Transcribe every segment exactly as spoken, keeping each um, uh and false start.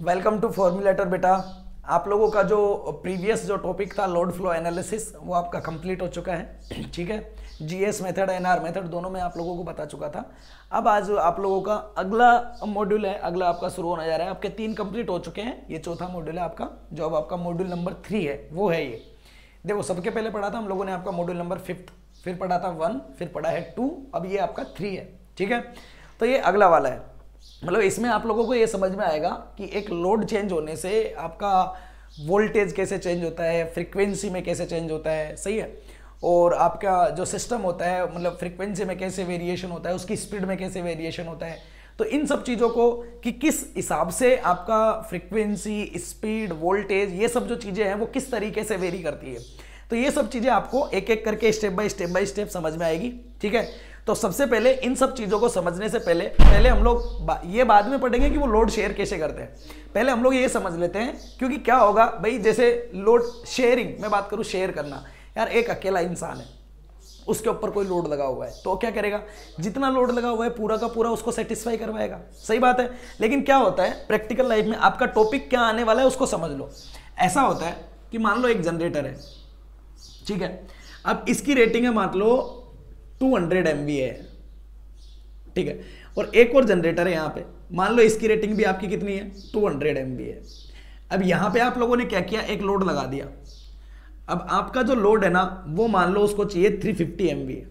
Welcome to फॉर्मूलेटर बेटा। आप लोगों का जो प्रीवियस जो टॉपिक था लोड फ्लो एनालिसिस वो आपका कंप्लीट हो चुका है। ठीक है, जीएस मेथड एनआर मेथड दोनों में आप लोगों को बता चुका था। अब आज आप लोगों का अगला मॉड्यूल है, अगला आपका शुरू होने जा रहा है। आपके तीन कंप्लीट हो चुके हैं, ये चौथा मॉड्यूल है आपका, जो अब आपका मॉड्यूल नंबर थ्री है वो है ये। देखो सबके पहले पढ़ा था हम लोगों ने आपका मॉड्यूल नंबर फिफ्थ, फिर पढ़ा था वन, फिर पढ़ा है टू, अब ये आपका थ्री है। ठीक है, तो ये अगला वाला है। मतलब इसमें आप लोगों को ये समझ में आएगा कि एक लोड चेंज होने से आपका वोल्टेज कैसे चेंज होता है, फ्रीक्वेंसी में कैसे चेंज होता है, सही है, और आपका जो सिस्टम होता है मतलब फ्रीक्वेंसी में कैसे वेरिएशन होता है, उसकी स्पीड में कैसे वेरिएशन होता है। तो इन सब चीज़ों को कि किस हिसाब से आपका फ्रीक्वेंसी, स्पीड, वोल्टेज, ये सब जो चीज़ें हैं वो किस तरीके से वेरी करती है, तो ये सब चीज़ें आपको एक एक करके step by step by step समझ में आएगी। ठीक है, तो सबसे पहले इन सब चीज़ों को समझने से पहले पहले हम लोग बा, ये बाद में पढ़ेंगे कि वो लोड शेयर कैसे करते हैं। पहले हम लोग ये समझ लेते हैं, क्योंकि क्या होगा भाई, जैसे लोड शेयरिंग मैं बात करूँ, शेयर करना, यार एक अकेला इंसान है, उसके ऊपर कोई लोड लगा हुआ है तो क्या करेगा, जितना लोड लगा हुआ है पूरा का पूरा उसको सेटिस्फाई करवाएगा। सही बात है, लेकिन क्या होता है प्रैक्टिकल लाइफ में, आपका टॉपिक क्या आने वाला है उसको समझ लो। ऐसा होता है कि मान लो एक जनरेटर है, ठीक है, अब इसकी रेटिंग है मान लो टू हंड्रेड एम वी है, ठीक है, और एक और जनरेटर है यहाँ पे, मान लो इसकी रेटिंग भी आपकी कितनी है, टू हंड्रेड एम वी है। अब यहाँ पे आप लोगों ने क्या किया, एक लोड लगा दिया। अब आपका जो लोड है ना वो मान लो उसको चाहिए थ्री फिफ्टी एम वी है,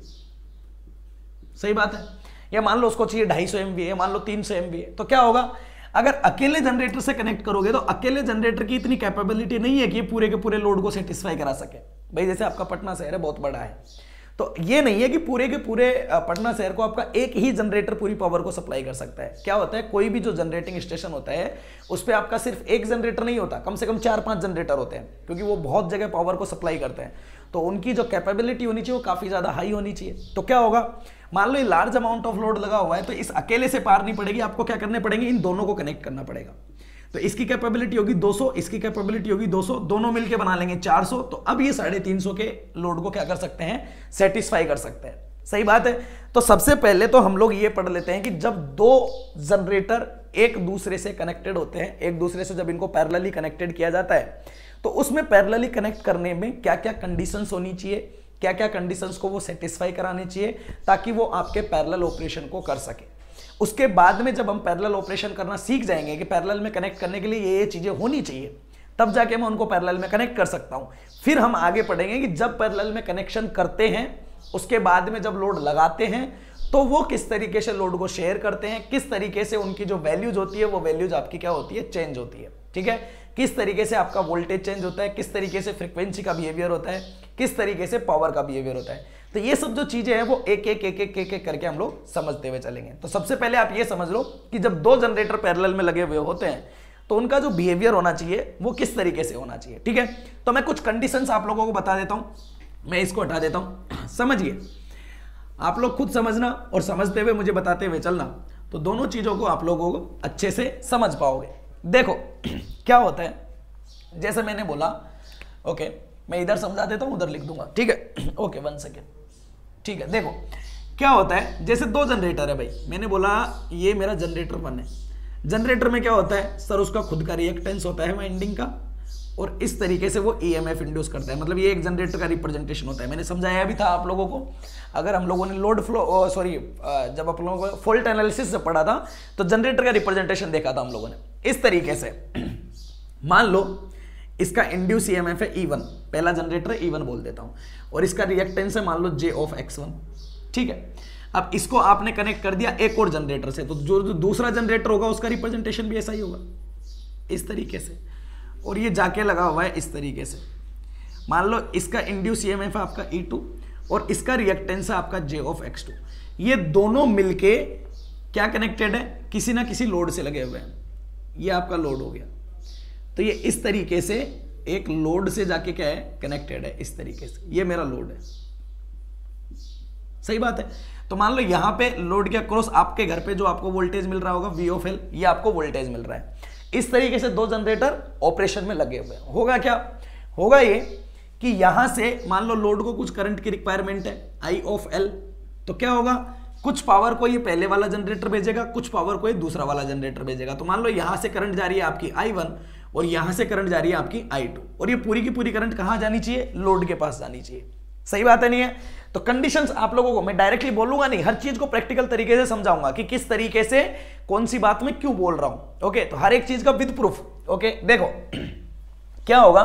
सही बात है, या मान लो उसको चाहिए ढाई सौ एम वी है, मान लो तीन सौ एम वी है। तो क्या होगा, अगर अकेले जनरेटर से कनेक्ट करोगे तो अकेले जनरेटर की इतनी कैपेबिलिटी नहीं है कि ये पूरे के पूरे लोड को सेटिस्फाई करा सके। भाई जैसे आपका पटना शहर है बहुत बड़ा है, तो ये नहीं है कि पूरे के पूरे पटना शहर को आपका एक ही जनरेटर पूरी पावर को सप्लाई कर सकता है। क्या होता है, कोई भी जो जनरेटिंग स्टेशन होता है उस पर आपका सिर्फ एक जनरेटर नहीं होता, कम से कम चार पांच जनरेटर होते हैं, क्योंकि वो बहुत जगह पावर को सप्लाई करते हैं। तो उनकी जो कैपेबिलिटी होनी चाहिए वो काफी ज्यादा हाई होनी चाहिए। तो क्या होगा, मान लो ये लार्ज अमाउंट ऑफ लोड लगा हुआ है, तो इस अकेले से पार नहीं पड़ेगी, आपको क्या करने पड़ेंगे, इन दोनों को कनेक्ट करना पड़ेगा। तो इसकी कैपेबिलिटी होगी दो सौ, इसकी कैपेबिलिटी होगी दो सौ, दोनों मिलके बना लेंगे चार सौ। तो अब ये साढ़े तीन सौ के लोड को क्या कर सकते हैं, सेटिस्फाई कर सकते हैं। सही बात है। तो सबसे पहले तो हम लोग ये पढ़ लेते हैं कि जब दो जनरेटर एक दूसरे से कनेक्टेड होते हैं, एक दूसरे से जब इनको पैरेलली कनेक्टेड किया जाता है, तो उसमें पैरेलली कनेक्ट करने में क्या क्या कंडीशंस होनी चाहिए, क्या क्या कंडीशंस को वो सेटिस्फाई करानी चाहिए, ताकि वो आपके पैरेलल ऑपरेशन को कर सके। उसके बाद में जब हम पैरेलल ऑपरेशन करना सीख जाएंगे कि पैरेलल में कनेक्ट करने के लिए ये ये चीजें होनी चाहिए, तब जाके मैं उनको पैरेलल में कनेक्ट कर सकता हूं। फिर हम आगे पढ़ेंगे कि जब पैरेलल में कनेक्शन करते हैं, उसके बाद में जब लोड लगाते हैं, तो वो किस तरीके से लोड को शेयर करते हैं, किस तरीके से उनकी जो वैल्यूज होती है वो वैल्यूज आपकी क्या होती है, चेंज होती है। ठीक है, किस तरीके से आपका वोल्टेज चेंज होता है, किस तरीके से फ्रीक्वेंसी का बिहेवियर होता है, किस तरीके से पावर का बिहेवियर होता है। तो ये सब जो चीजें हैं वो एक एक एक एक एक एक करके हम लोग समझते हुए चलेंगे। तो सबसे पहले आप ये समझ लो कि जब दो जनरेटर पैरेलल में लगे हुए होते हैं तो उनका जो बिहेवियर होना चाहिए वो किस तरीके से होना चाहिए। ठीक है, तो मैं कुछ कंडीशंस आप लोगों को बता देता हूं, मैं इसको हटा देता हूं, समझिए, आप लोग खुद समझना और समझते हुए मुझे बताते हुए चलना, तो दोनों चीजों को आप लोगों को अच्छे से समझ पाओगे। देखो क्या होता है, जैसे मैंने बोला, ओके मैं इधर समझा देता हूं, उधर लिख दूंगा, ठीक है, ओके वन सेकेंड, ठीक है। देखो क्या होता है, जैसे दो जनरेटर है भाई, मैंने बोला ये मेरा जनरेटर वन है। जनरेटर में क्या होता है सर, उसका खुद का रिएक्टेंस होता है वाइंडिंग का, और इस तरीके से वो ईएमएफ इंड्यूस करता है, मतलब ये एक जनरेटर का रिप्रेजेंटेशन होता है। मैंने समझाया भी था आप लोगों को, अगर हम लोगों ने लोड फ्लो सॉरी जब आप लोगों को फॉल्ट एनालिसिस से पढ़ा था तो जनरेटर का रिप्रेजेंटेशन देखा था हम लोगों ने इस तरीके से। मान लो इसका इंड्यूस ईएमएफ है ई वन, पहला जनरेटर ई वन बोल देता हूं, और इसका रिएक्टेंस है मान लो जे ऑफ एक्स वन। ठीक है, अब इसको आपने कनेक्ट कर दिया एक और जनरेटर से, तो जो, जो दूसरा जनरेटर होगा उसका रिप्रेजेंटेशन भी ऐसा ही होगा, इस तरीके से, और ये जाके लगा हुआ है इस तरीके से। मान लो इसका इंड्यूस ईएमएफ है आपका ई टू और इसका रिएक्टेंस है आपका जे ऑफ एक्स टू। ये दोनों मिलके क्या कनेक्टेड है, किसी ना किसी लोड से लगे हुए हैं। ये आपका लोड हो गया, तो ये इस तरीके से एक लोड से जाके क्या है, कनेक्टेड है इस तरीके से, ये मेरा लोड है। सही बात है। तो मान लो यहां पे लोड के अक्रॉस आपके घर पे जो आपको वोल्टेज मिल रहा होगा वी ऑफ एल, ये आपको वोल्टेज मिल रहा है। इस तरीके से दो जनरेटर ऑपरेशन में लगे हुए हैं। होगा क्या, होगा ये कि यहां से मान लो लोड को कुछ करंट की रिक्वायरमेंट है आई ऑफ एल, तो क्या होगा, कुछ पावर को ये पहले वाला जनरेटर भेजेगा, कुछ पावर को ये दूसरा वाला जनरेटर भेजेगा। तो मान लो यहां से करंट जा रही है आपकी आई वन और यहां से करंट जा रही है आपकी आई टू, और ये पूरी की पूरी करंट कहां जानी चाहिए, लोड के पास जानी चाहिए। सही बात है नहीं है? तो कंडीशंस आप लोगों को मैं डायरेक्टली बोलूंगा नहीं, हर चीज को प्रैक्टिकल तरीके से समझाऊंगा कि किस तरीके से कौन सी बात में क्यों बोल रहा हूं। ओके, तो हर एक चीज का विद प्रूफ। ओके, देखो क्या होगा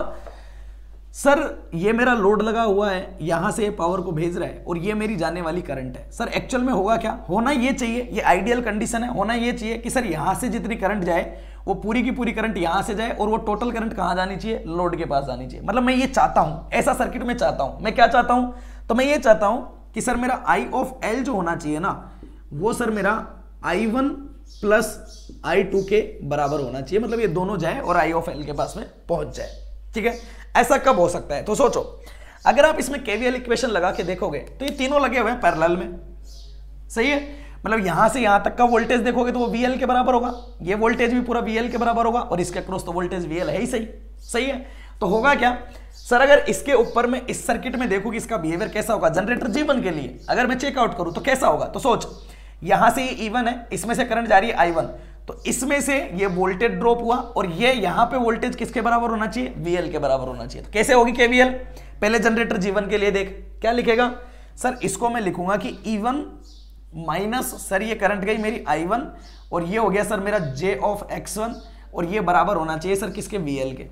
सर, ये मेरा लोड लगा हुआ है, यहां से पावर को भेज रहा है और ये मेरी जाने वाली करंट है। सर एक्चुअल में होगा क्या, होना ये चाहिए, ये आइडियल कंडीशन है, होना ये चाहिए कि सर यहां से जितनी करंट जाए वो पूरी की पूरी करंट यहां से जाए और वो टोटल करंट कहां जानी चाहिए, लोड के पास जानी चाहिए। मतलब मैं ये चाहता हूं, ऐसा सर्किट में चाहता हूं। मैं क्या चाहता हूं, तो मैं ये चाहता हूं कि सर मेरा आई ऑफ एल जो होना चाहिए ना, वो सर मेरा I one plus I two के बराबर होना चाहिए। मतलब ये दोनों जाए और आई ऑफ एल के पास में पहुंच जाए। ठीक है, ऐसा कब हो सकता है, तो सोचो अगर आप इसमें केवीएल इक्वेशन लगा के देखोगे तो ये तीनों लगे हुए हैं पैरेलल में। सही है, मतलब यहां से यहां तक का वोल्टेज देखोगे तो वो वीएल के बराबर होगा, ये वोल्टेज भी पूरा वीएल के बराबर होगा और इसके अक्रॉस तो वोल्टेज वीएल है ही। सही सही है, तो होगा क्या सर, अगर इसके ऊपर में इस सर्किट में देखो कि इसका बिहेवियर कैसा होगा जनरेटर जी वन के लिए, अगर मैं चेकआउट करूं तो कैसा होगा, तो सोच यहां से ये ई वन है, इसमें से करंट जा रही है आई वन, तो इसमें से ये वोल्टेज ड्रॉप हुआ और ये यहां पे वोल्टेज किसके बराबर होना चाहिए, वीएल के बराबर होना चाहिए। तो कैसे होगी केवीएल, पहले जनरेटर जी वन के लिए देख क्या लिखेगा सर, इसको मैं लिखूंगा कि ई वन माइनस सर ये करंट गई मेरी आई वन और ये हो गया सर मेरा जे ऑफ एक्स वन और ये बराबर होना चाहिए सर किसके, वीएल के।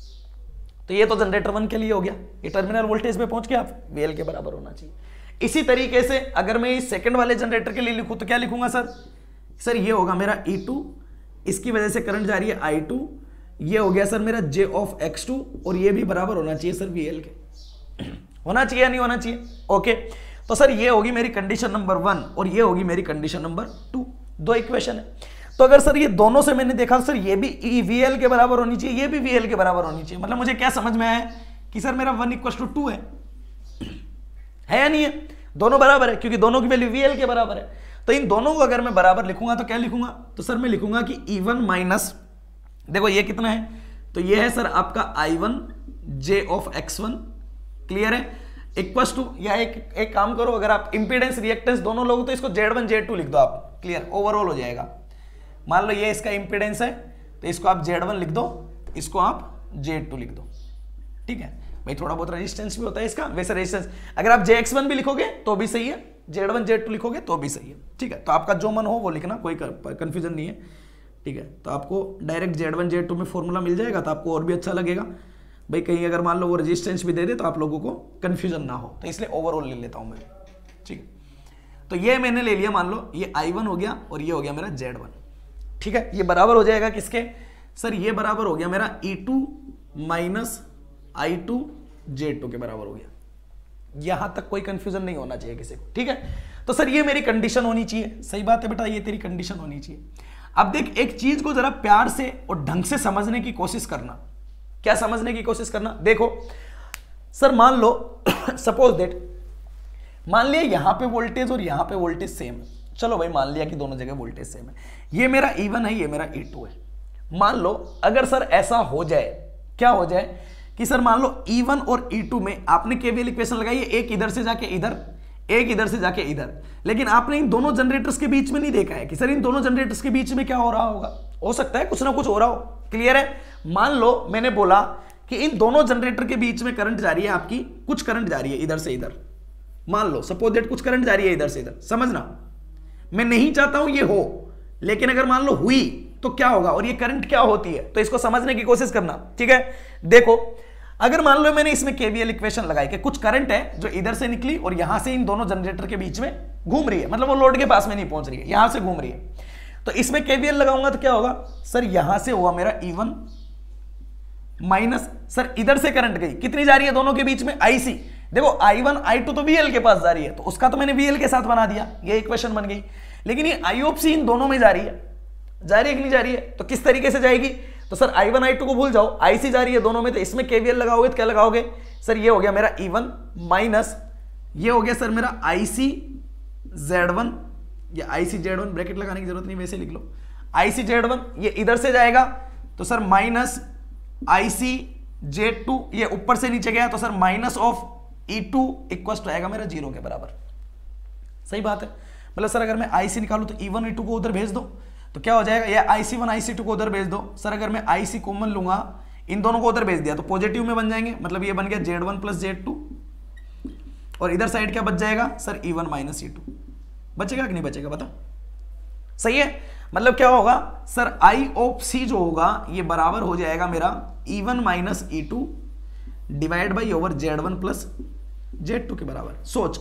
तो ये तो जनरेटर वन के लिए हो गया, ये टर्मिनल वोल्टेज पे पहुंच गया आप, वीएल के बराबर होना चाहिए। इसी तरीके से अगर मैं इस सेकंड वाले जनरेटर के लिए लिखूं तो क्या लिखूंगा सर, सर ये होगा मेरा ई टू, इसकी वजह से करंट जा रही है आई टू, ये हो गया सर मेरा जे ऑफ एक्स टू और ये भी बराबर होना चाहिए सर वीएल के। होना चाहिए या नहीं होना चाहिए? ओके, तो सर ये होगी मेरी कंडीशन नंबर वन और ये होगी मेरी कंडीशन नंबर टू। दो इक्वेशन है, तो अगर सर ये दोनों से मैंने देखा सर ये भी वीएल के बराबर होनी चाहिए, ये भी वीएल के बराबर होनी चाहिए। मतलब मुझे क्या समझ में आया कि सर मेरा वन इक्वल टू टू है, है या नहीं है? दोनों बराबर है क्योंकि दोनों की वैल्यू वीएल के बराबर है। तो इन दोनों को अगर मैं बराबर लिखूंगा तो क्या लिखूंगा, तो सर मैं लिखूंगा कि ई वन माइनस, देखो ये कितना है, तो ये है सर आपका I one J of X one. Clear है, इक्वल्स टू, या एक एक काम करो, अगर आप इंपीडेंस रिएक्टेंस दोनों लोग तो इसको जेड वन जेड टू लिख दो आप, क्लियर ओवरऑल हो जाएगा। मान लो ये इसका इंपीडेंस है तो इसको आप जेड वन लिख दो, इसको आप जेड टू लिख दो। ठीक है भाई, थोड़ा बहुत रेजिस्टेंस भी होता है इसका, वैसे रेजिस्टेंस अगर आप जे एक्स वन भी लिखोगे तो भी सही है, जेड वन जेड टू लिखोगे तो भी सही है। ठीक है, तो आपका जो मन हो वो लिखना, कोई कंफ्यूजन नहीं है। ठीक है, तो आपको direct Z one Z two में फॉर्मूला मिल जाएगा तो आपको और भी अच्छा लगेगा भाई। कहीं अगर मान लो वो रेजिस्टेंस भी दे दे तो आप लोगों को कंफ्यूजन ना हो, तो इसलिए ओवरऑल ले लेता हूं मैं। ठीक है, तो ये मैंने ले लिया, मान लो ये आई वन हो गया और ये हो गया मेरा जेड वन। ठीक है, ये बराबर हो जाएगा किसके सर, ये बराबर हो गया मेरा E two minus I two Z two के बराबर हो गया। यहां तक कोई कंफ्यूजन नहीं होना चाहिए किसी को। ठीक है, तो सर ये मेरी कंडीशन होनी चाहिए। सही बात है बेटा, ये तेरी कंडीशन होनी चाहिए। अब देख, एक चीज को जरा प्यार से और ढंग से समझने की कोशिश करना। क्या समझने की कोशिश करना, देखो सर मान लो सपोज दैट, मान लिया यहां पे वोल्टेज और यहां पे वोल्टेज सेम है। चलो भाई मान लिया कि दोनों जगह वोल्टेज सेम है, ये मेरा ई वन है, ये मेरा ई टू है। मान लो अगर सर ऐसा हो जाए, क्या हो जाए कि सर मान लो ई वन और ई टू में आपने केवीएल इक्वेशन लगाई है, एक इधर से जाके इधर, एक इधर से जाके इधर, लेकिन आपने इन दोनों जनरेटर्स के बीच में नहीं देखा है कि सर इन दोनों जनरेटर्स के बीच में क्या हो रहा होगा। हो सकता है कुछ ना कुछ हो रहा हो। क्लियर है, मान लो मैंने बोला कि इन दोनों जनरेटर के बीच में करंट जा रही है आपकी, कुछ करंट जा रही है इधर से इधर, मान लो सपोज दैट कुछ करंट जा रही है इधर से इधर। समझना, मैं नहीं चाहता हूं ये हो, लेकिन अगर मान लो हुई तो क्या होगा और ये करंट क्या होती है, तो इसको समझने की कोशिश करना। ठीक है, देखो अगर मान लो मैंने इसमें केवीएल इक्वेशन लगाई कि कुछ करंट है जो इधर से निकली और यहां से इन दोनों जनरेटर के बीच में घूम रही है, मतलब वो लोड के पास में नहीं पहुंच रही है, यहां से घूम रही है, तो इसमें केवीएल लगाऊंगा तो क्या होगा सर, यहां से हुआ मेरा ई वन माइनस सर इधर से करंट गई, कितनी जा रही है दोनों के बीच में, आईसी। देखो आई वन आई टू तो वीएल के पास जा रही है, तो उसका तो मैंने वीएल के साथ बना दिया, ये इक्वेशन बन गई। लेकिन ये आई ऑफ सी इन दोनों में जा रही है, जा रही है कि नहीं जा रही है, तो किस तरीके से जाएगी, तो sir I one I two को भूल जाओ, आईसी जा रही है दोनों में, तो इसमें केवीएल लगाओगे तो क्या लगाओगे सर, ये हो गया मेरा ई वन माइनस, ये हो गया सर मेरा आईसी जेड वन, या आईसी जेड वन, ब्रैकेट लगाने की जरूरत नहीं, वैसे लिख लो आईसी जेड वन, ये इधर से जाएगा तो sir minus IC Z two, ये ऊपर से नीचे गया तो sir minus of E two equal to आएगा मेरा जीरो के बराबर। सही बात है, मतलब सर अगर मैं आई सी निकालूं तो ई वन ई टू को उधर भेज दो तो क्या हो जाएगा, या आई सी वन आई सी टू को उधर भेज दो। सर अगर मैं आई सी कॉमन लूंगा, इन दोनों को उधर भेज दिया तो पॉजिटिव में बन जाएंगे, मतलब ये बन गया Z one plus Z two, और इधर साइड क्या बच जाएगा sir E one minus E two. बचेगा कि नहीं बचेगा बता, सही है। मतलब क्या होगा सर आई ऑफ सी जो होगा ये बराबर हो जाएगा मेरा E one minus E two divide by over Z one plus Z two के बराबर। सोच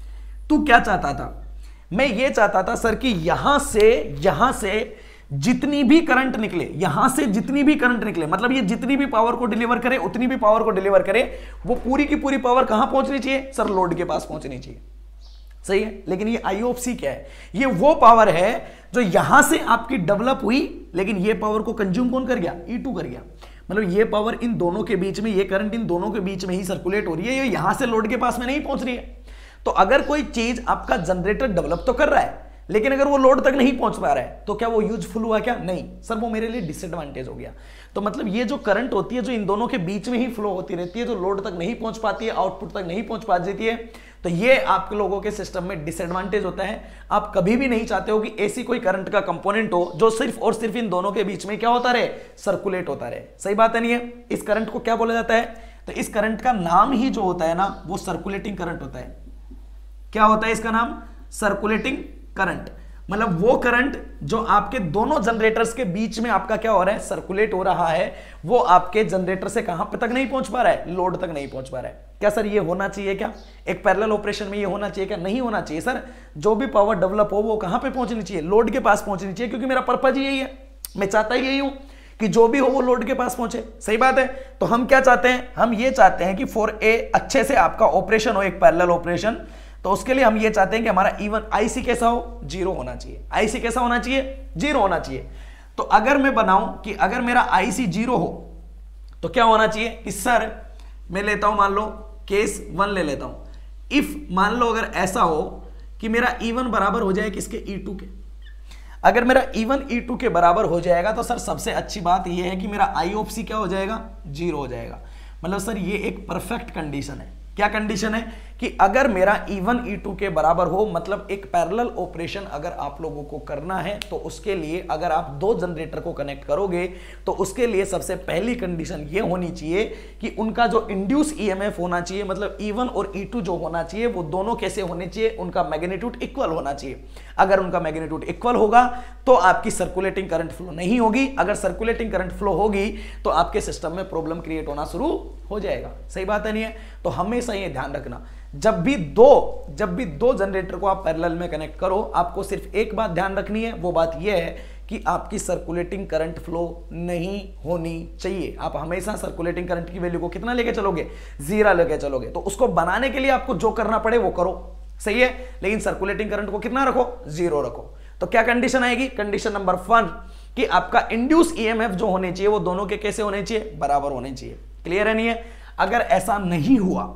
तू क्या चाहता था, मैं ये चाहता था सर कि यहां से यहां से जितनी भी करंट निकले, यहां से जितनी भी करंट निकले, मतलब ये जितनी भी पावर को डिलीवर करे उतनी भी पावर को डिलीवर करे, वो पूरी की पूरी पावर कहां पहुंचनी चाहिए सर, लोड के पास पहुंचनी चाहिए, सही है। लेकिन ये आई ऑफ सी क्या है, ये वो पावर है जो यहां से आपकी डेवलप हुई, लेकिन ये पावर को कंज्यूम कौन कर गया, ई टू कर गया। मतलब ये पावर इन दोनों के बीच में, ये करंट इन दोनों के बीच में ही सर्कुलेट हो रही है, ये यहां से लोड के पास में नहीं पहुंच रही है। तो अगर कोई चीज आपका जनरेटर डेवलप तो कर रहा है, लेकिन अगर वो लोड तक नहीं पहुंच पा रहा है तो क्या वो यूजफुल हुआ क्या, नहीं सर, वो मेरे लिए डिसएडवांटेज हो गया। तो मतलब ये जो करंट होती है जो इन दोनों के बीच में ही फ्लो होती रहती है, जो लोड तक नहीं पहुंच पाती है, आउटपुट तक नहीं पहुंच पा जाती है, तो ये आप लोगों के सिस्टम में डिसएडवांटेज होता है। आप कभी भी नहीं चाहते हो कि ऐसी कोई करंट का कंपोनेंट हो जो सिर्फ और सिर्फ इन दोनों के बीच में क्या होता रहे, सर्कुलेट होता रहे। सही बात है नहीं है। इस करंट को क्या बोला जाता है, तो इस करंट का नाम ही जो होता है ना वो सर्कुलेटिंग करंट होता है। क्या होता है इसका नाम, सर्कुलेटिंग करंट। मतलब वो करंट जो आपके दोनों जनरेटर्स के बीच में आपका क्या हो रहा है, सर्कुलेट हो रहा है, वो आपके जनरेटर से कहां पे तक नहीं पहुंच पा रहा है, लोड तक नहीं पहुंच पा रहा है। क्या सर ये होना चाहिए क्या, एक पैरेलल ऑपरेशन में ये होना चाहिए क्या, नहीं होना चाहिए सर। जो भी पावर डेवलप हो वो कहां पे पहुंचनी चाहिए, लोड के पास पहुंचनी चाहिए, क्योंकि मेरा पर्पज यही है, मैं चाहता ही यही हूं कि जो भी हो वो लोड के पास पहुंचे। सही बात है। तो हम क्या चाहते हैं, हम ये चाहते हैं कि फॉर ए अच्छे से आपका ऑपरेशन हो, एक पैरेलल ऑपरेशन, तो उसके लिए हम ये चाहते हैं कि हमारा इवन आईसी कैसा हो, जीरो होना चाहिए। आईसी कैसा होना चाहिए, जीरो होना चाहिए। तो अगर मैं बनाऊं कि अगर मेरा आईसी जीरो हो तो क्या होना चाहिए कि सर मैं लेता हूं, मान लो केस वन ले लेता हूं। इफ मान लो अगर ऐसा हो कि मेरा इवन बराबर हो जाए किसके, ई टू के। अगर मेरा इवन ई टू के बराबर हो जाएगा तो सर सबसे अच्छी बात यह है कि मेरा आई ऑफ सी क्या हो जाएगा, जीरो हो जाएगा। मतलब सर ये एक परफेक्ट कंडीशन है। क्या कंडीशन है कि अगर मेरा ई वन ई टू के बराबर हो, मतलब एक पैरेलल ऑपरेशन अगर आप लोगों को करना है तो उसके लिए अगर आप दो जनरेटर को कनेक्ट करोगे तो उसके लिए सबसे पहली कंडीशन ये होनी चाहिए कि उनका जो इंड्यूस ईएमएफ होना चाहिए, मतलब ई वन और ई टू जो होना चाहिए वो दोनों कैसे होने चाहिए, उनका मैग्नीट्यूड इक्वल होना चाहिए। अगर उनका मैग्नीट्यूड इक्वल होगा तो आपकी सर्कुलेटिंग करंट फ्लो नहीं होगी। अगर सर्कुलेटिंग करंट फ्लो होगी तो आपके सिस्टम में प्रॉब्लम क्रिएट होना शुरू हो जाएगा। सही बात है नहीं है। तो हमेशा ये ध्यान रखना, जब भी दो जब भी दो जनरेटर को आप पैरेलल में कनेक्ट करो, आपको सिर्फ एक बात ध्यान रखनी है, वो बात यह है कि आपकी सर्कुलेटिंग करंट फ्लो नहीं होनी चाहिए। आप हमेशा सर्कुलेटिंग करंट की वैल्यू को कितना लेके चलोगे, जीरो लेके चलोगे। तो उसको बनाने के लिए आपको जो करना पड़े वो करो, सही है, लेकिन सर्कुलेटिंग करंट को कितना रखो, जीरो रखो। तो क्या कंडीशन आएगी, कंडीशन नंबर वन कि आपका इंड्यूस ईएमएफ जो होने चाहिए वो दोनों के कैसे होने चाहिए, बराबर होने चाहिए। क्लियर है नहीं है। अगर ऐसा नहीं हुआ,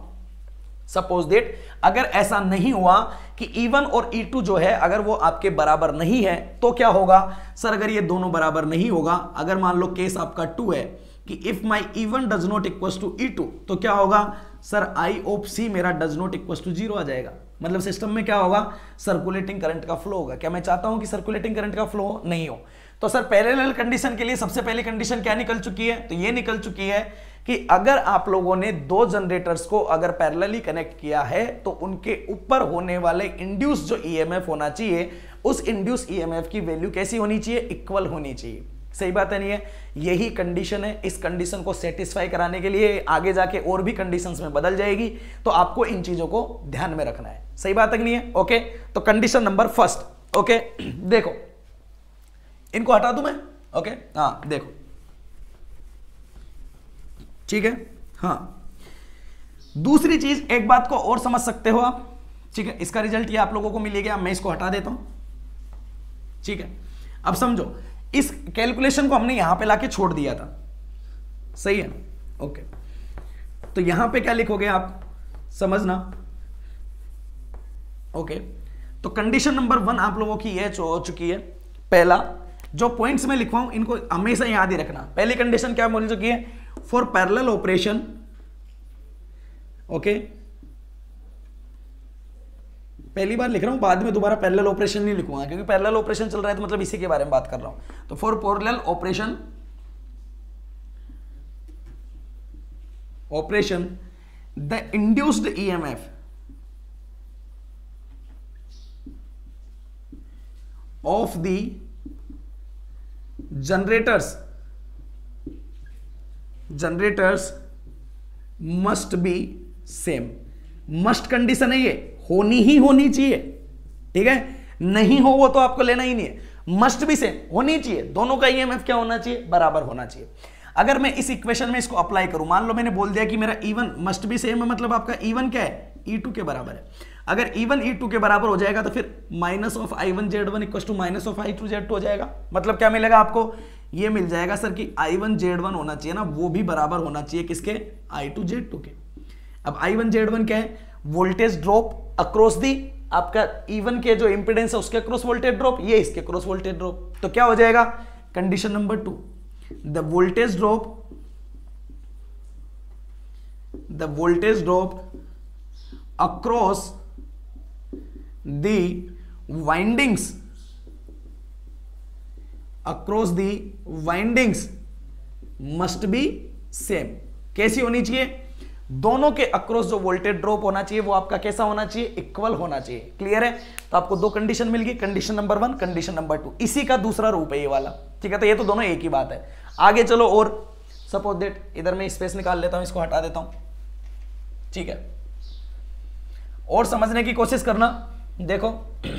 सपोज दैट अगर ऐसा नहीं हुआ कि ई वन और ई टू जो है अगर वो आपके बराबर नहीं है तो क्या होगा सर, अगर ये दोनों बराबर नहीं होगा, अगर मान लो केस आपका टू है कि if my E one does not equal to E two, तो क्या होगा सर, आई ऑफ सी मेरा does not equal to zero आ जाएगा। मतलब सिस्टम में क्या होगा, सर्कुलेटिंग करंट का फ्लो होगा। क्या मैं चाहता हूं कि सर्कुलेटिंग करंट का फ्लो नहीं हो। तो सर पैरेलल कंडीशन के लिए सबसे पहली कंडीशन क्या निकल चुकी है, तो ये निकल चुकी है कि अगर आप लोगों ने दो जनरेटर्स को अगर पैरेलली कनेक्ट किया है तो उनके ऊपर होने वाले इंड्यूस जो ईएमएफ होना चाहिए, उस इंड्यूस ईएमएफ की वैल्यू कैसी होनी चाहिए, इक्वल होनी चाहिए। सही बात है नहीं है। यही कंडीशन है। इस कंडीशन को सेटिस्फाई कराने के लिए आगे जाके और भी कंडीशंस में बदल जाएगी, तो आपको इन चीजों को ध्यान में रखना है। सही बात है कि नहीं है। ओके, तो कंडीशन नंबर फर्स्ट, ओके देखो इनको हटा दूं मैं, ओके हाँ देखो, ठीक है। हाँ दूसरी चीज, एक बात को और समझ सकते हो आप, ठीक है, इसका रिजल्ट ये आप लोगों को मिलेगा। मैं इसको हटा देता हूं, ठीक है। अब समझो, इस कैलकुलेशन को हमने यहां पे लाके छोड़ दिया था, सही है, ओके। तो यहां पे क्या लिखोगे आप, समझना, ओके। तो कंडीशन नंबर वन आप लोगों की यह हो चुकी है। पहला जो पॉइंट्स में लिखवाऊं इनको हमेशा याद ही रखना। पहली कंडीशन क्या बोल चुकी है, फॉर पैरेलल ऑपरेशन, ओके, पहली बार लिख रहा हूं, बाद में दोबारा पैरेलल ऑपरेशन नहीं लिखूंगा, क्योंकि पैरेलल ऑपरेशन चल रहा है तो मतलब इसी के बारे में बात कर रहा हूं। तो for parallel operation operation the induced EMF of the generators generators must be same. Must condition है ये, होनी ही होनी चाहिए, ठीक है, नहीं हो वो तो आपको लेना ही नहीं है, मस्ट बी सेम होनी चाहिए, दोनों का ईएमएफ क्या होना चाहिए, बराबर होना चाहिए। अगर मैं इस इक्वेशन में इसको अप्लाई करूं, मान लो मैंने बोल दिया कि मेरा E1 मस्ट बी सेम है, मतलब आपका E वन क्या है, E टू के बराबर है। अगर E वन E टू के बराबर हो जाएगा तो फिर minus of I one Z one equal to minus of I two Z two हो जाएगा। मतलब क्या मिलेगा आपको, ये मिल जाएगा सर कि आई वन जेड वन होना चाहिए ना, वो भी बराबर होना चाहिए किसके, आई टू जेड टू के। अब आई वन जेड वन क्या है, वोल्टेज ड्रॉप अक्रॉस दी आपका E वन के जो इंपीडेंस है उसके अक्रॉस वोल्टेज ड्रॉप, ये इसके अक्रॉस वोल्टेज ड्रॉप। तो क्या हो जाएगा, condition number two, the voltage drop the voltage drop across the windings across the windings must be same. कैसी होनी चाहिए, दोनों के अक्रॉस जो वोल्टेज ड्रॉप होना चाहिए वो आपका कैसा होना चाहिए, इक्वल होना चाहिए। क्लियर है, तो आपको दो कंडीशन मिल गई, condition number one, condition number two, इसी का दूसरा रूप है ये वाला, ठीक है। तो ये तो दोनों एक ही बात है। आगे चलो, और सपोज दैट इधर मैं स्पेस निकाल लेता हूं, इसको हटा देता हूं, ठीक है, और समझने की कोशिश करना, देखो,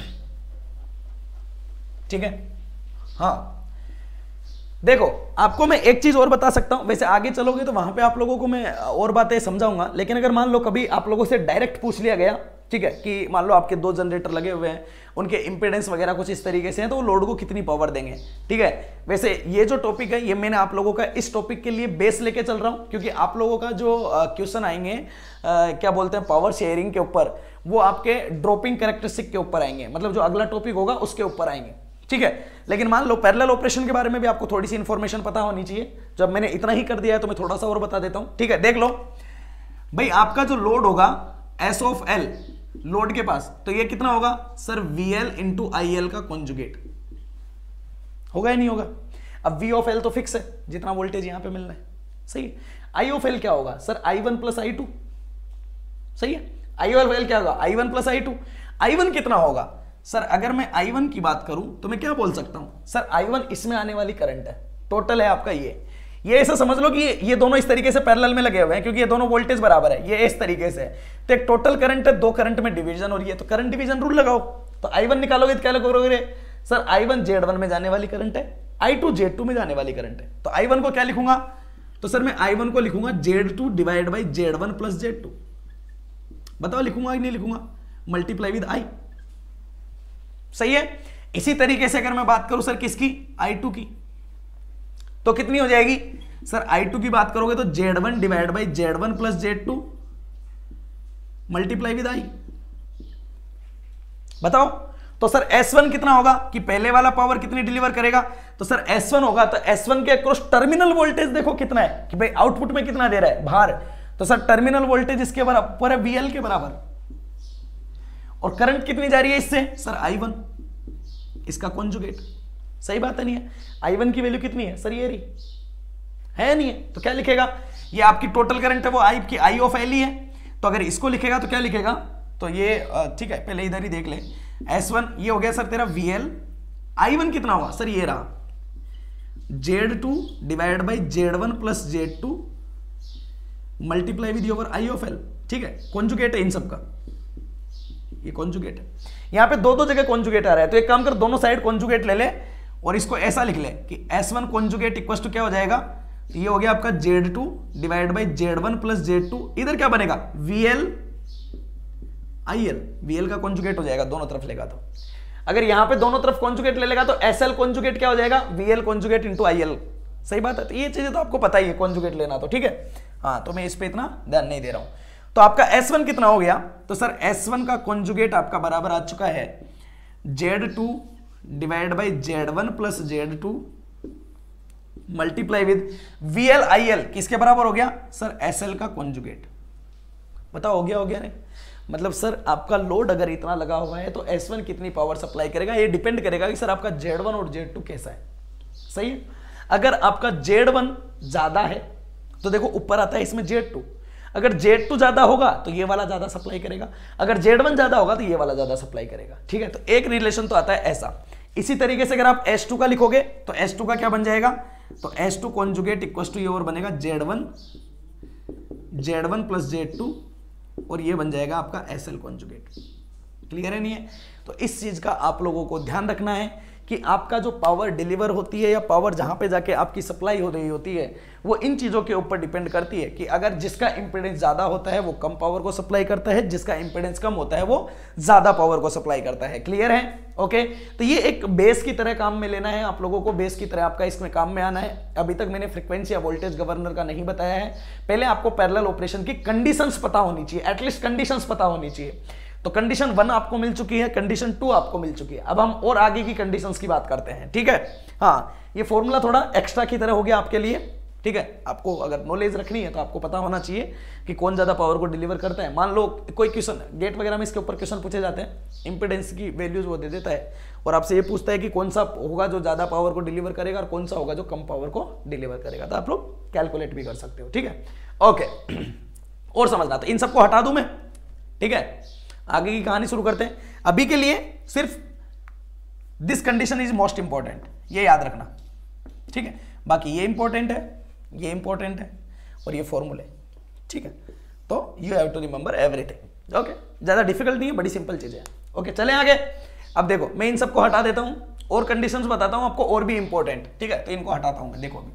ठीक है। हाँ देखो, आपको मैं एक चीज और बता सकता हूं, वैसे आगे चलोगे तो वहां पे आप लोगों को मैं और बातें समझाऊंगा, लेकिन अगर मान लो कभी आप लोगों से डायरेक्ट पूछ लिया गया, ठीक है, कि मान लो आपके दो जनरेटर लगे हुए हैं, उनके इंपीडेंस वगैरह कुछ इस तरीके से हैं, तो वो लोड को कितनी पावर देंगे, ठीक है। वैसे ये जो टॉपिक है ये मैंने आप लोगों का इस टॉपिक के लिए बेस लेके चल रहा हूं, क्योंकि आप लोगों का जो क्वेश्चन आएंगे आ, क्या बोलते हैं, पावर शेयरिंग के ऊपर, वो आपके ड्रॉपिंग कैरेक्टरिस्टिक के ऊपर आएंगे, मतलब जो अगला टॉपिक होगा उसके ऊपर आएंगे, ठीक है। लेकिन मान लो पैरेलल ऑपरेशन के बारे में भी आपको थोड़ी सी इंफॉर्मेशन पता होनी चाहिए। जब मैंने इतना ही कर दिया है तो मैं थोड़ा सा और बता देता हूं, ठीक है। देख लो भाई, आपका जो लोड होगा एस ऑफ एल लोड के पास, तो ये कितना होगा sir, V L into I L का कॉन्जुगेट होगा या नहीं होगा। अब वी ऑफ एल तो फिक्स है, जितना वोल्टेज यहां पे मिलना है, सही है। आई ऑफ एल क्या होगा sir, I one plus I two, सही है। आई ऑफ एल क्या होगा, I one plus I two. I one कितना होगा सर, अगर मैं आई वन की बात करूं तो मैं क्या बोल सकता हूं सर, आई वन इसमें आने वाली करंट है, टोटल है आपका ये ये ऐसा समझ लो कि ये, ये दोनों इस तरीके से पैरेलल में लगे हुए हैं, क्योंकि ये दोनों वोल्टेज बराबर है, ये इस तरीके से है। तो एक टोटल करंट है, दो करंट में डिवीजन हो रही है, तो करंट डिवीजन रूल लगाओ। तो आई वन निकालोगे तो क्या लगोगे sir, I one Z one में जाने वाली करंट है, आई टू जेड टू में जाने वाली करंट है। तो आई वन को क्या लिखूंगा, तो सर मैं आई वन को लिखूंगा Z two divide by Z one plus Z two. बताओ लिखूंगा कि नहीं लिखूंगा, मल्टीप्लाई विद आई, सही है। इसी तरीके से अगर मैं बात करूं सर किसकी, आई टू की, तो कितनी हो जाएगी सर, आई टू की बात करोगे तो Z one divide by Z one plus Z two multiply with I. बताओ, तो सर एस वन कितना होगा, कि पहले वाला पावर कितनी डिलीवर करेगा, तो सर एस वन होगा, तो एस वन के अक्रॉस टर्मिनल वोल्टेज देखो कितना है, कि भाई आउटपुट में कितना दे रहा है भार, तो सर टर्मिनल वोल्टेज इसके बराबर है वीएल के बराबर, और करंट कितनी जा रही है इससे सर, आई वन, इसका कॉन्जुगेट। सही बात है, नहीं है। आई वन की वैल्यू कितनी है सर, ये रही है, नहीं है, तो क्या लिखेगा, ये आपकी टोटल करंट है वो आई की आई ऑफ एल ही है, तो अगर इसको लिखेगा तो क्या लिखेगा, तो ये ठीक है, पहले इधर ही देख ले, एस वन ये हो गया सर तेरा वीएल, आई वन कितना होगा सर, ये रहा Z two divide by Z one plus Z two multiply with your I of L, ठीक है। कॉन्जुगेट है इन सब का, ये कॉन्जुगेट है, यहां पे दो दो जगह कॉन्जुगेट आ रहा है, तो एक काम कर, दोनों साइड कॉन्जुगेट ले ले और इसको ऐसा लिख ले कि S one conjugate equal to क्या हो जाएगा, ये हो गया आपका Z two divide by Z one plus Z two, इधर क्या बनेगा वीएल आई एल, वीएल का कॉन्जुगेट हो जाएगा दोनों तरफ लेगा तो। अगर यहां पे दोनों तरफ कॉन्जुगेट ले लेगा तो एसएल कॉन्जुगेट क्या हो जाएगा, वीएल कॉन्जुगेट इंटू आईएल। सही बात है, तो ये चीजें तो आपको पता ही है कॉन्जुगेट लेना, तो ठीक है। हाँ, तो मैं इस पे इतना ध्यान नहीं दे रहा हूं। तो आपका एस वन कितना हो गया, तो सर एस वन का कॉन्जुगेट आपका बराबर आ चुका है Z two divide by Z one plus Z two multiply with V L I L, किसके बराबर हो गया सर, एसएल का कॉन्जुगेट। बताओ हो गया हो गया नहीं, मतलब सर आपका लोड अगर इतना लगा हुआ है तो एस वन कितनी पावर सप्लाई करेगा, ये डिपेंड करेगा कि सर आपका जेड वन और जेड टू कैसा है। सही है, अगर आपका जेड वन ज्यादा है तो देखो ऊपर आता है इसमें जेड टू, अगर जेड टू ज्यादा होगा तो ये वाला ज्यादा सप्लाई करेगा, अगर जेड वन ज्यादा होगा तो ये वाला ज्यादा सप्लाई करेगा। ठीक है, तो एक रिलेशन तो आता है ऐसा। इसी तरीके से अगर आप एस टू का लिखोगे तो एस टू का क्या बन जाएगा, तो S two conjugate equal to ये और बनेगा Z one Z one plus Z two, और ये बन जाएगा आपका एस एल कॉन्जुगेट। क्लियर है नहीं है? तो इस चीज का आप लोगों को ध्यान रखना है कि आपका जो पावर डिलीवर होती है या पावर जहां पे जाके आपकी सप्लाई हो रही होती है वो इन चीजों के ऊपर डिपेंड करती है कि अगर जिसका इंपीडेंस ज्यादा होता है वो कम पावर को सप्लाई करता है, जिसका इंपीडेंस कम होता है वो ज्यादा पावर को सप्लाई करता है। क्लियर है? ओके, तो ये एक बेस की तरह काम में लेना है आप लोगों को, बेस की तरह आपका इसमें काम में आना है। अभी तक मैंने फ्रीक्वेंसी या वोल्टेज गवर्नर का नहीं बताया है, पहले आपको पैरेलल ऑपरेशन की कंडीशंस पता होनी चाहिए, एटलीस्ट कंडीशंस पता होनी चाहिए। तो कंडीशन वन आपको मिल चुकी है, कंडीशन टू आपको मिल चुकी है, अब हम और आगे की कंडीशंस की बात करते हैं। ठीक है, हाँ ये फॉर्मूला थोड़ा एक्स्ट्रा की तरह हो गया आपके लिए। ठीक है, आपको अगर नॉलेज रखनी है तो आपको पता होना चाहिए कि कौन ज्यादा पावर को डिलीवर करता है। मान लो कोई क्वेश्चन गेट वगैरह में इसके ऊपर क्वेश्चन पूछे जाते हैं, इंपेडेंस की वैल्यूज वो दे देता है और आपसे ये पूछता है कि कौन सा होगा जो ज्यादा पावर को डिलीवर करेगा और कौन सा होगा जो कम पावर को डिलीवर करेगा, तो आप लोग कैलकुलेट भी कर सकते हो। ठीक है, ओके, और समझना, तो इन सबको हटा दूं मैं। ठीक है, आगे की कहानी शुरू करते हैं। अभी के लिए सिर्फ this condition is most important, ये याद रखना। ठीक है, बाकी ये इंपॉर्टेंट है, ये इंपॉर्टेंट है और ये फॉर्मूले। ठीक है, तो you have to remember everything. Okay, ज्यादा डिफिकल्ट नहीं है, बड़ी सिंपल चीजें हैं। ओके, चलें आगे। अब देखो मैं इन सबको हटा देता हूं और कंडीशंस बताता हूं आपको और भी इंपॉर्टेंट। ठीक है, तो इनको हटाता हूं मैं। देखो अभी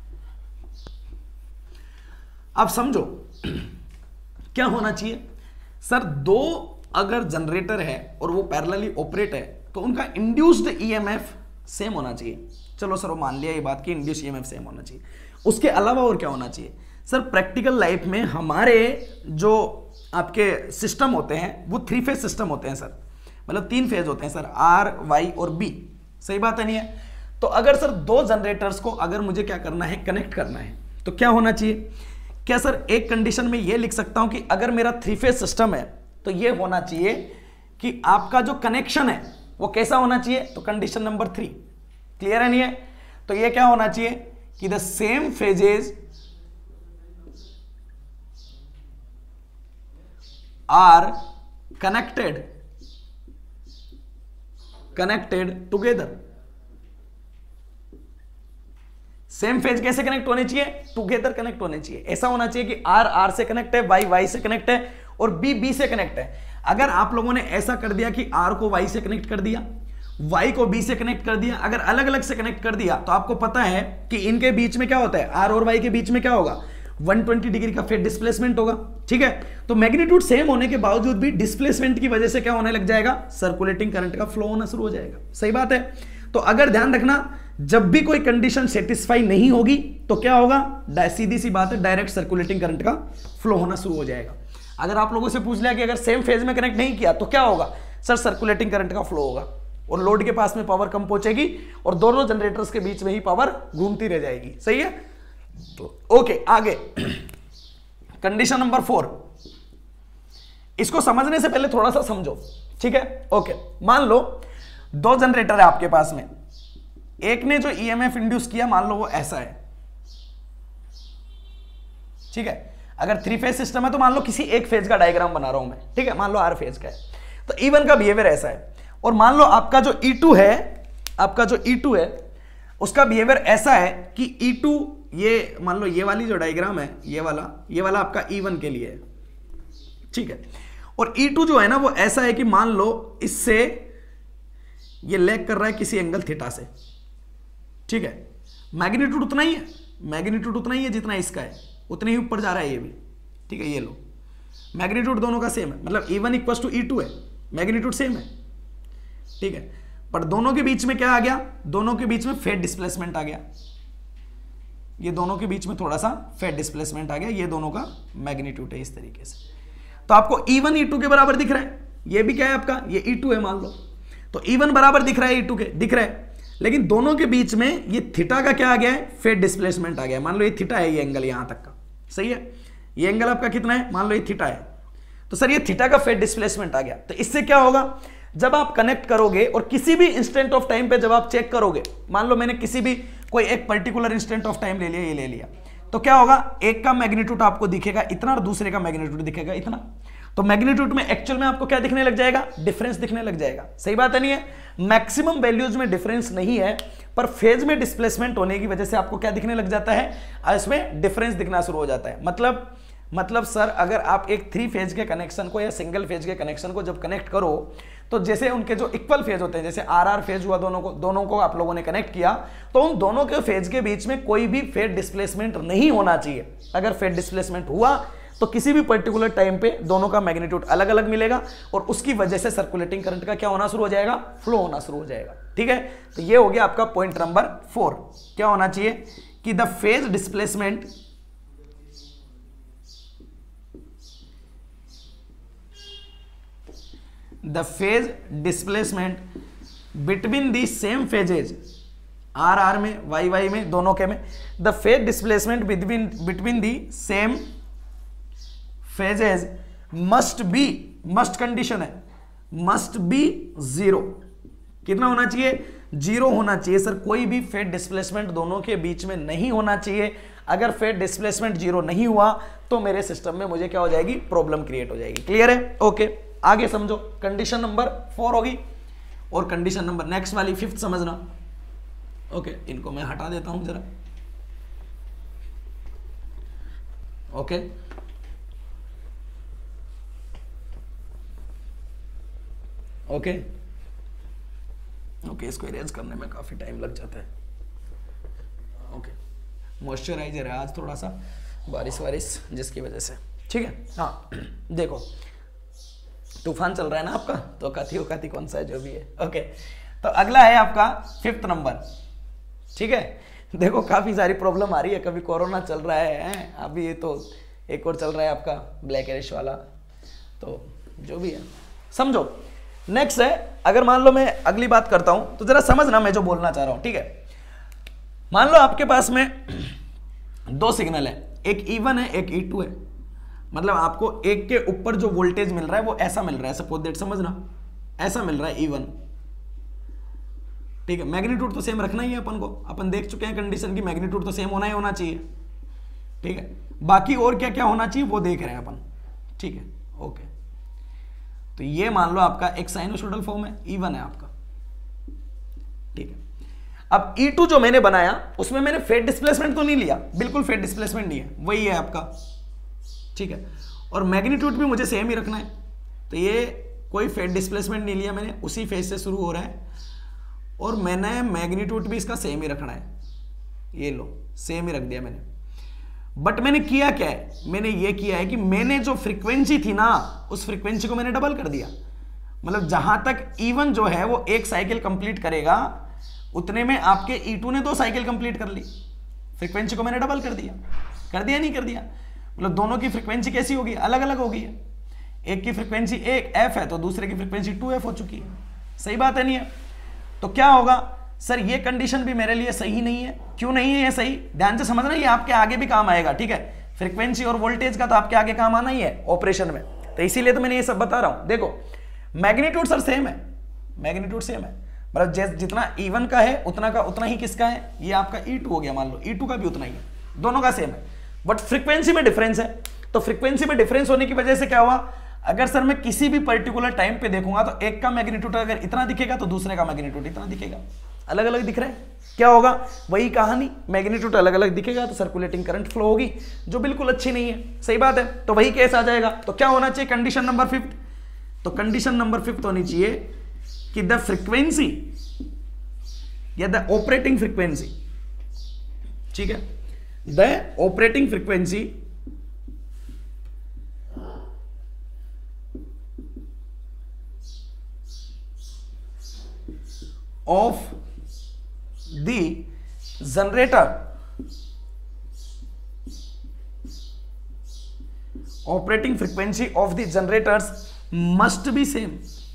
आप समझो क्या होना चाहिए सर, दो अगर जनरेटर है और वो पैरेलली ऑपरेट है तो उनका इंड्यूस्ड ईएमएफ सेम होना चाहिए। चलो सर वो मान लिया ये बात कि इंड्यूस्ड ईएमएफ सेम होना चाहिए, उसके अलावा और क्या होना चाहिए सर? प्रैक्टिकल लाइफ में हमारे जो आपके सिस्टम होते हैं वो थ्री फेज सिस्टम होते हैं सर, मतलब तीन फेज होते हैं सर, आर वाई और बी। सही बात है नहीं है? तो अगर सर दो जनरेटर्स को अगर मुझे क्या करना है, कनेक्ट करना है, तो क्या होना चाहिए? क्या सर एक कंडीशन में ये लिख सकता हूं कि अगर मेरा थ्री फेज सिस्टम है तो ये होना चाहिए कि आपका जो कनेक्शन है वो कैसा होना चाहिए? तो कंडीशन नंबर थ्री। क्लियर है नहीं है? तो ये क्या होना चाहिए कि the same phases are connected connected together. Same phase कैसे कनेक्ट होने चाहिए? टुगेदर कनेक्ट होने चाहिए। ऐसा होना चाहिए कि आर आर से कनेक्ट है, वाई वाई से कनेक्ट है और बी बी से कनेक्ट है। अगर आप लोगों ने ऐसा कर दिया कि आर को वाई से कनेक्ट कर दिया, वाई को बी से कनेक्ट कर दिया, अगर अलग अलग से कनेक्ट कर दिया तो आपको पता है कि इनके बीच में क्या होता है, आर और वाई के बीच में क्या होगा, एक सौ बीस डिग्री का फेज डिस्प्लेसमेंट होगा। ठीक है, तो मैग्नीट्यूड सेम होने के बावजूद भी डिस्प्लेसमेंट की वजह से क्या होने लग जाएगा, सर्कुलेटिंग करंट का फ्लो होना शुरू हो जाएगा। सही बात है? तो अगर ध्यान रखना, जब भी कोई कंडीशन सेटिस्फाई नहीं होगी तो क्या होगा, सीधी सी बात है, डायरेक्ट सर्कुलेटिंग करंट का फ्लो होना शुरू हो जाएगा। अगर आप लोगों से पूछ लिया कि अगर सेम फेज में कनेक्ट नहीं किया तो क्या होगा, सर सर्कुलेटिंग करंट का फ्लो होगा और लोड के पास में पावर कम पहुंचेगी और दोनों जनरेटर्स के बीच में ही पावर घूमती रह जाएगी। सही है? तो ओके, आगे कंडीशन नंबर फोर। इसको समझने से पहले थोड़ा सा समझो। ठीक है, ओके, मान लो दो जनरेटर है आपके पास में, एक ने जो ईएमएफ इंड्यूस किया मान लो वो ऐसा है। ठीक है, अगर थ्री फेज सिस्टम है तो मान लो किसी एक फेज का डायग्राम बना रहा हूं मैं। ठीक है, मान लो आर फेज का है, तो ई वन का बिहेवियर ऐसा है और मान लो आपका जो ई टू है, आपका जो ई टू है उसका बिहेवियर ऐसा है कि ई टू, ये मान लो ये वाली जो डायग्राम है, ये वाला ये वाला आपका ई वन के लिए है। ठीक है, और ई टू जो है ना वो ऐसा है कि मान लो इससे ये लैग कर रहा है किसी एंगल थीटा से। ठीक है, मैग्नीट्यूड उतना ही है, मैग्नीट्यूड उतना ही है जितना इसका है, उतने ही ऊपर जा रहा है ये भी। ठीक है, ये लो, मैग्नीट्यूड दोनों का सेम है, मतलब E one equal to E two है, मैग्नीट्यूड सेम है। ठीक है, पर दोनों के बीच में क्या आ गया, दोनों के बीच में फेज डिस्प्लेसमेंट आ गया, ये दोनों के बीच में थोड़ा सा फेज डिस्प्लेसमेंट आ गया, ये दोनों का मैग्नीट्यूड है इस तरीके से। तो आपको ई वन ई टू के बराबर दिख रहा है, ये भी क्या है आपका, ये ई टू है मान लो, तो ई वन बराबर दिख रहा है ई टू के, दिख रहा है, लेकिन दोनों के बीच में ये थीटा का क्या आ गया है, फेज डिस्प्लेसमेंट आ गया। मान लो ये थीटा है, ये एंगल यहां तक का। सही है, ये एंगल आपका कितना है, मान लो ये थीटा है, तो सर ये थीटा का फेज डिस्प्लेसमेंट आ गया। तो इससे क्या होगा, जब आप कनेक्ट करोगे और किसी भी इंस्टेंट ऑफ टाइम पे जब आप चेक करोगे, मान लो मैंने किसी भी कोई एक पर्टिकुलर इंस्टेंट ऑफ टाइम ले लिया, ये ले लिया, तो क्या होगा, एक का मैग्नीट्यूड आपको दिखेगा इतना और दूसरे का मैग्नीट्यूड दिखेगा इतना। तो मैग्नीट्यूड में एक्चुअल में आपको क्या दिखने लग जाएगा, डिफरेंस दिखने लग जाएगा। सही बात है नहीं है? मैक्सिमम वैल्यूज में डिफरेंस नहीं है, पर फेज में डिस्प्लेसमेंट होने की वजह से आपको क्या दिखने लग जाता है, इसमें डिफरेंस दिखना शुरू हो जाता है। मतलब मतलब सर अगर आप एक थ्री फेज के कनेक्शन को या सिंगल फेज के कनेक्शन को जब कनेक्ट करो, तो जैसे उनके जो इक्वल फेज होते हैं, जैसे आर आर फेज हुआ, दोनों को दोनों को आप लोगों ने कनेक्ट किया, तो उन दोनों के फेज के बीच में कोई भी फेज डिस्प्लेसमेंट नहीं होना चाहिए। अगर फेज डिस्प्लेसमेंट हुआ तो किसी भी पर्टिकुलर टाइम पे दोनों का मैग्नीट्यूड अलग अलग मिलेगा और उसकी वजह से सर्कुलेटिंग करंट का क्या होना शुरू हो जाएगा, फ्लो होना शुरू हो जाएगा। ठीक है, तो ये हो गया आपका पॉइंट नंबर फोर। क्या होना चाहिए कि the phase displacement the phase displacement between the same phases, R R में, वाई वाई में, दोनों के में, the phase displacement between between the same phases must be, must condition है, मस्ट बी जीरो। कितना होना चाहिए, जीरो होना चाहिए सर। कोई भी फेज डिस्प्लेसमेंट दोनों के बीच में नहीं होना चाहिए। अगर फेज डिस्प्लेसमेंट जीरो नहीं हुआ तो मेरे सिस्टम में मुझे क्या हो जाएगी, प्रॉब्लम क्रिएट हो जाएगी। क्लियर है? ओके, आगे समझो। कंडीशन नंबर फोर होगी और कंडीशन नंबर नेक्स्ट वाली फिफ्थ समझना। ओके, इनको मैं हटा देता हूं जरा। ओके, ओके ओके इसको इरेज करने में काफी टाइम लग जाता है। ओके, मॉइस्चराइजर है आज थोड़ा सा, बारिश वारिश जिसकी वजह से। ठीक है, हाँ देखो तूफान चल रहा है ना आपका, तो काती काती कौन सा है जो भी है। ओके, तो अगला है आपका फिफ्थ नंबर। ठीक है, देखो काफी सारी प्रॉब्लम आ रही है, कभी कोरोना चल रहा है, अभी ये तो एक और चल रहा है आपका ब्लैक एरिश वाला, तो जो भी है समझो। नेक्स्ट है, अगर मान लो मैं अगली बात करता हूं तो जरा समझना मैं जो बोलना चाह रहा हूं। ठीक है, मान लो आपके पास में दो सिग्नल है, एक ई वन है एक ई टू है। मतलब आपको एक के ऊपर जो वोल्टेज मिल रहा है वो ऐसा मिल रहा है, सपोज दैट, समझना ऐसा मिल रहा है ई वन। ठीक है, मैग्नीट्यूड तो सेम रखना ही है अपन को, अपन देख चुके हैं कंडीशन की मैग्नीट्यूड तो सेम होना ही होना चाहिए। ठीक है, बाकी और क्या क्या होना चाहिए वो देख रहे हैं अपन। ठीक है, ओके, तो ये मान लो आपका एक साइनोसॉइडल फॉर्म है, ई वन है आपका। ठीक है, अब ई टू जो मैंने बनाया उसमें मैंने फेज डिस्प्लेसमेंट तो नहीं लिया, बिल्कुल फेज डिस्प्लेसमेंट नहीं है, वही है आपका। ठीक है, और मैग्नीट्यूड भी मुझे सेम ही रखना है, तो ये कोई फेज डिस्प्लेसमेंट नहीं लिया मैंने, उसी फेज से शुरू हो रहा है, और मैंने मैग्नीट्यूड भी इसका सेम ही रखना है, ये लो सेम ही रख दिया मैंने। बट मैंने किया क्या है, मैंने ये किया है कि मैंने जो फ्रीक्वेंसी थी ना उस फ्रीक्वेंसी को मैंने डबल कर दिया। मतलब जहां तक ई वन जो है वो एक साइकिल कंप्लीट करेगा उतने में आपके ई टू ने दो साइकिल कंप्लीट कर ली, फ्रीक्वेंसी को मैंने डबल कर दिया। कर दिया नहीं कर दिया? मतलब दोनों की फ्रीक्वेंसी कैसी होगी, अलग अलग होगी है। एक की फ्रीक्वेंसी एक एफ है तो दूसरे की फ्रीक्वेंसी टू एफ हो चुकी है। सही बात है नहीं है? तो क्या होगा सर, ये कंडीशन भी मेरे लिए सही नहीं है। क्यों नहीं है ये सही, ध्यान से समझना, ये आपके आगे भी काम आएगा। ठीक है, फ्रीक्वेंसी और वोल्टेज का तो आपके आगे काम आना ही है ऑपरेशन में, तो इसीलिए तो मैंने ये सब बता रहा हूं। देखो मैग्नीट्यूड सर सेम है, मैग्नीट्यूड सेम है, मतलब जितना ई वन का है उतना का उतना ही किसका है, ये आपका ई टू हो गया, मान लो ई टू का भी उतना ही है, दोनों का सेम है, बट फ्रीक्वेंसी में डिफरेंस है। तो फ्रीक्वेंसी में डिफरेंस होने की वजह से क्या हुआ, अगर सर मैं किसी भी पर्टिकुलर टाइम पे देखूंगा तो एक का मैग्नीट्यूड अगर इतना दिखेगा तो दूसरे का मैग्नीट्यूड इतना दिखेगा, अलग अलग दिख रहा है। क्या होगा, वही कहानी, मैग्नीट्यूड अलग अलग दिखेगा तो सर्कुलेटिंग करंट फ्लो होगी, जो बिल्कुल अच्छी नहीं है। सही बात है, तो वही केस आ जाएगा। तो क्या होना चाहिए कंडीशन नंबर फिफ्थ, तो कंडीशन नंबर फिफ्थ होनी चाहिए कि द फ्रीक्वेंसी या द ऑपरेटिंग फ्रीक्वेंसी, ठीक है, the operating frequency of the generator operating frequency of the generators must be same।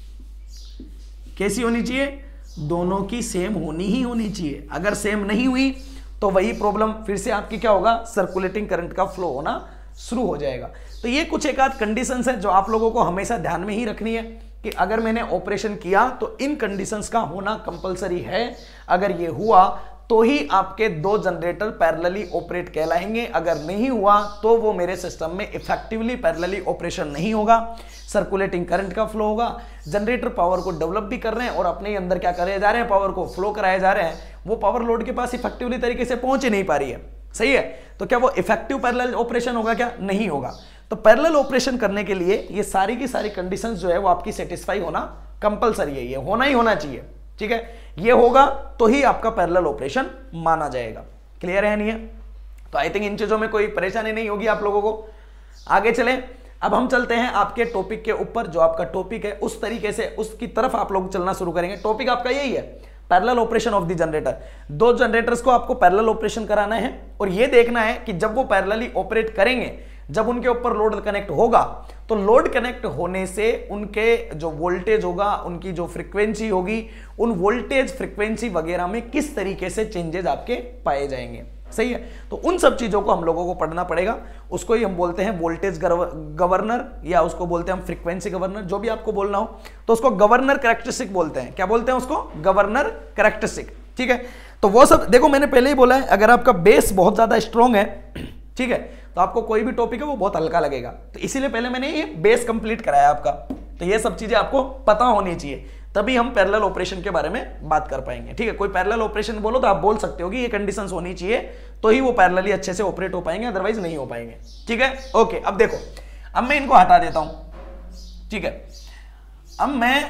कैसी होनी चाहिए, दोनों की सेम होनी ही होनी चाहिए। अगर सेम नहीं हुई तो वही प्रॉब्लम फिर से आपकी क्या होगा, सर्कुलेटिंग करंट का फ्लो होना शुरू हो जाएगा। तो ये कुछ एक आध कंडीशंस है जो आप लोगों को हमेशा ध्यान में ही रखनी है कि अगर मैंने ऑपरेशन किया तो इन कंडीशंस का होना कंपलसरी है। अगर ये हुआ तो ही आपके दो जनरेटर पैरेलली ऑपरेट कहलाएंगे, अगर नहीं हुआ तो वो मेरे सिस्टम में इफेक्टिवली पैरेलली ऑपरेशन नहीं होगा। सर्कुलेटिंग करंट का फ्लो होगा, जनरेटर पावर को डेवलप भी कर रहे हैं और अपने अंदर क्या करे जा रहे हैं, पावर को फ्लो कराए जा रहे हैं, वो पावर लोड के पास इफेक्टिवली तरीके से पहुंच ही नहीं पा रही है। सही है, तो क्या वो इफेक्टिव पैरेलल ऑपरेशन होगा? क्या नहीं होगा। तो पैरेलल ऑपरेशन करने के लिए ये सारी की सारी कंडीशंस जो है वो आपकी सेटिस्फाई होना कंपलसरी है, ये होना ही होना चाहिए। ठीक है, ये होगा तो ही आपका पैरेलल ऑपरेशन माना जाएगा। क्लियर है नहीं है? तो आई थिंक इन चीजों में कोई परेशानी नहीं होगी आप लोगों को। आगे चलें, अब हम चलते हैं आपके टॉपिक के ऊपर। जो आपका टॉपिक है उस तरीके से उसकी तरफ आप लोग चलना शुरू करेंगे। टॉपिक आपका यही है, parallel operation of the generator. दो जनरेटर्स को आपको पैरेलल ऑपरेशन कराना है और यह देखना है कि जब वो पैरेलली ऑपरेट करेंगे, जब उनके ऊपर लोड कनेक्ट होगा तो लोड कनेक्ट होने से उनके जो वोल्टेज होगा, उनकी जो फ्रीक्वेंसी होगी, उन वोल्टेज फ्रीक्वेंसी वगैरह में किस तरीके से चेंजेस आपके पाए जाएंगे। सही है, तो उन सब चीजों को हम लोगों को पढ़ना पड़ेगा। उसको ही हम बोलते हैं वोल्टेज गवर्नर, या उसको बोलते हैं हम फ्रीक्वेंसी गवर्नर, जो भी आपको बोलना हो तो उसको गवर्नर कैरेक्टरिस्टिक बोलते हैं। क्या बोलते हैं उसको? Governor characteristic. ठीक है, तो वो सब देखो, मैंने पहले ही बोला है, अगर आपका बेस बहुत ज्यादा स्ट्रॉन्ग है, ठीक है, तो आपको कोई भी टॉपिक है वो बहुत हल्का लगेगा। तो इसीलिए पहले मैंने ये बेस कंप्लीट कराया आपका। तो ये सब चीजें आपको पता होनी चाहिए, तभी हम पैरेलल ऑपरेशन के बारे में बात कर पाएंगे। ठीक है, कोई पैरेलल ऑपरेशन बोलो तो आप बोल सकते हो कि ये कंडीशंस होनी चाहिए तो ही वो पैरेलली अच्छे से ऑपरेट हो पाएंगे, अदरवाइज नहीं हो पाएंगे। ठीक है, ओके। अब देखो, अब मैं इनको हटा देता हूं। ठीक है, अब मैं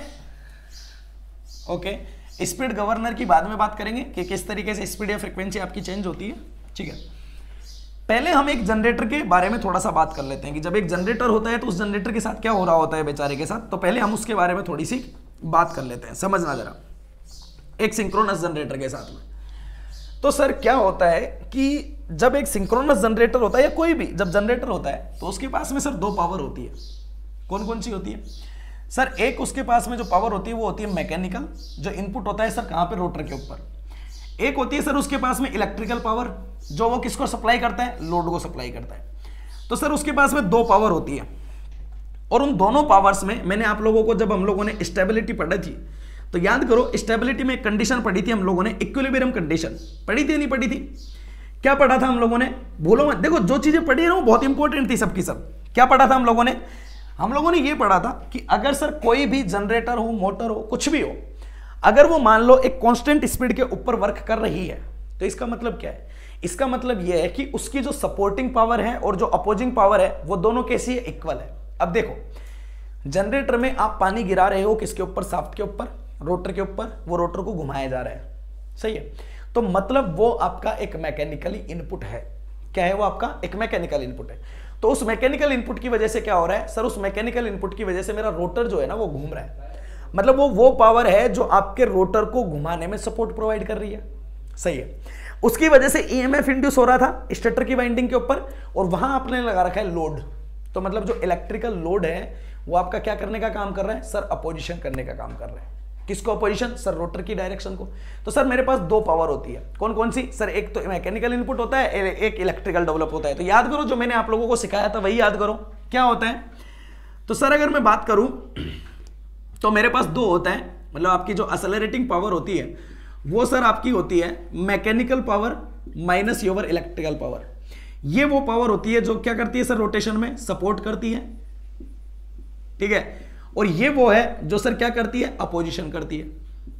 ओके स्पीड गवर्नर की बाद में बात करेंगे कि किस तरीके से स्पीड या फ्रीक्वेंसी आपकी चेंज होती है। ठीक है, पहले हम एक जनरेटर के बारे में थोड़ा सा बात कर लेते हैं कि जब एक जनरेटर होता है तो उस जनरेटर के साथ क्या हो रहा होता है बेचारे के साथ। तो पहले हम उसके बारे में थोड़ी सी बात कर लेते हैं, समझना जरा। एक सिंक्रोनस जनरेटर के साथ में तो सर क्या होता है कि जब एक सिंक्रोनस जनरेटर होता है या कोई भी जब जनरेटर होता है तो उसके पास में सर दो पावर होती है। कौन कौन सी होती है सर? एक उसके पास में जो पावर होती है वो होती है मैकेनिकल, जो इनपुट होता है सर कहां पे? रोटर के ऊपर। एक होती है सर उसके पास में इलेक्ट्रिकल पावर, जो वो किसको सप्लाई करता है? लोड को सप्लाई करता है। तो सर उसके पास में दो पावर होती है और उन दोनों पावर्स में मैंने आप लोगों को, जब हम लोगों ने स्टेबिलिटी पढ़ी थी तो याद करो, स्टेबिलिटी में एक कंडीशन पढ़ी थी हम लोगों ने, इक्विलिब्रियम कंडीशन पढ़ी थी नहीं पढ़ी थी? क्या पढ़ा था हम लोगों ने? भूलो मत, देखो जो चीजें पढ़ी है ना वो बहुत इंपॉर्टेंट थी सबकी सब। क्या पढ़ा था हम लोगों ने? हम लोगों ने ये पढ़ा था कि अगर सर कोई भी जनरेटर हो, मोटर हो, कुछ भी हो, अगर वो मान लो एक कांस्टेंट स्पीड के ऊपर वर्क कर रही है तो इसका मतलब क्या है? इसका मतलब यह है कि उसकी जो सपोर्टिंग पावर है और जो अपोजिंग पावर है वो दोनों कैसी है? इक्वल है। अब देखो, जनरेटर में आप पानी गिरा रहे हो किसके ऊपर? शाफ्ट के ऊपर, रोटर के ऊपर। वो रोटर को घुमाया जा रहा है, सही है, तो मतलब वो आपका एक मैकेनिकली इनपुट है। क्या है वो? आपका एक मैकेनिकल इनपुट है। तो उस मैकेनिकल इनपुट की वजह से क्या हो रहा है सर? उस मैकेनिकल इनपुट की वजह से मेरा रोटर जो है ना वो घूम रहा है, मतलब वो वो पावर है जो आपके रोटर को घुमाने में सपोर्ट प्रोवाइड कर रही है। सही है, उसकी वजह से ईएमएफ इंड्यूस हो रहा था स्टेटर की वाइंडिंग के ऊपर और वहां आपने लगा रखा है लोड। तो मतलब जो इलेक्ट्रिकल लोड है वो आपका क्या करने का काम कर रहा है सर? अपोजिशन करने का काम कर रहा है। किसको अपोजिशन? सर रोटर की डायरेक्शन को। तो सर मेरे पास दो पावर होती है, कौन कौन सी सर? एक तो मैकेनिकल इनपुट होता है, एक इलेक्ट्रिकल डेवलप होता है। तो याद करो जो मैंने आप लोगों को सिखाया था वही याद करो, क्या होता है? तो सर अगर मैं बात करूं तो मेरे पास दो होता है, मतलब आपकी जो एक्सेलरेटिंग पावर होती है वो सर आपकी होती है mechanical power minus your electrical power. ये वो पावर होती है जो क्या करती है सर? रोटेशन में सपोर्ट करती है। ठीक है, और ये वो है जो सर क्या करती है? अपोजिशन करती है।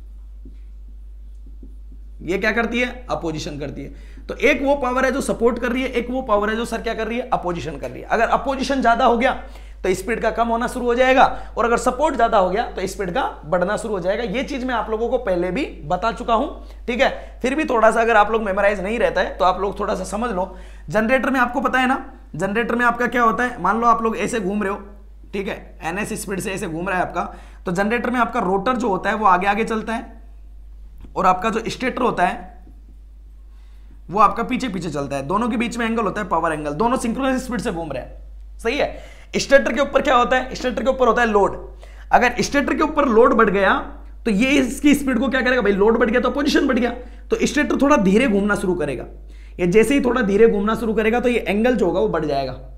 ये क्या करती है? अपोजिशन करती है। तो एक वो पावर है जो सपोर्ट कर रही है, एक वो पावर है जो सर क्या कर रही है? अपोजिशन कर रही है। अगर अपोजिशन ज्यादा हो गया तो स्पीड का कम होना शुरू हो जाएगा और अगर सपोर्ट ज्यादा हो गया तो स्पीड का बढ़ना शुरू हो जाएगा। ये चीज मैं आप लोगों को पहले भी बता चुका हूं। ठीक है, फिर भी थोड़ा सा अगर आप लोग मेमोराइज नहीं रहता है तो आप लोग थोड़ा सा समझ लो। जनरेटर में आपको पता है ना, जनरेटर में आपका क्या होता है? मान लो आप लोग ऐसे घूम रहे हो, ठीक है, एनएस स्पीड से ऐसे घूम रहा है आपका, तो जनरेटर में आपका रोटर जो होता है वो आगे आगे चलता है और आपका जो स्टेटर होता है वो आपका पीछे पीछे चलता है। दोनों के बीच में एंगल होता है पावर एंगल, दोनों सिंक्रोनस स्पीड से घूम रहे हैं। सही है, स्टेटर के ऊपर क्या होता है? स्टेटर के ऊपर होता है लोड। अगर स्टेटर के ऊपर लोड बढ़ गया तो ये इसकी स्पीड को क्या करेगा भाई? लोड बढ़ गया तो पोजीशन बढ़ गया, तो स्टेटर थोड़ा धीरे घूमना शुरू करेगा। ये जैसे ही थोड़ा धीरे घूमना शुरू करेगा तो ये एंगल जो होगा वो बढ़ जाएगा।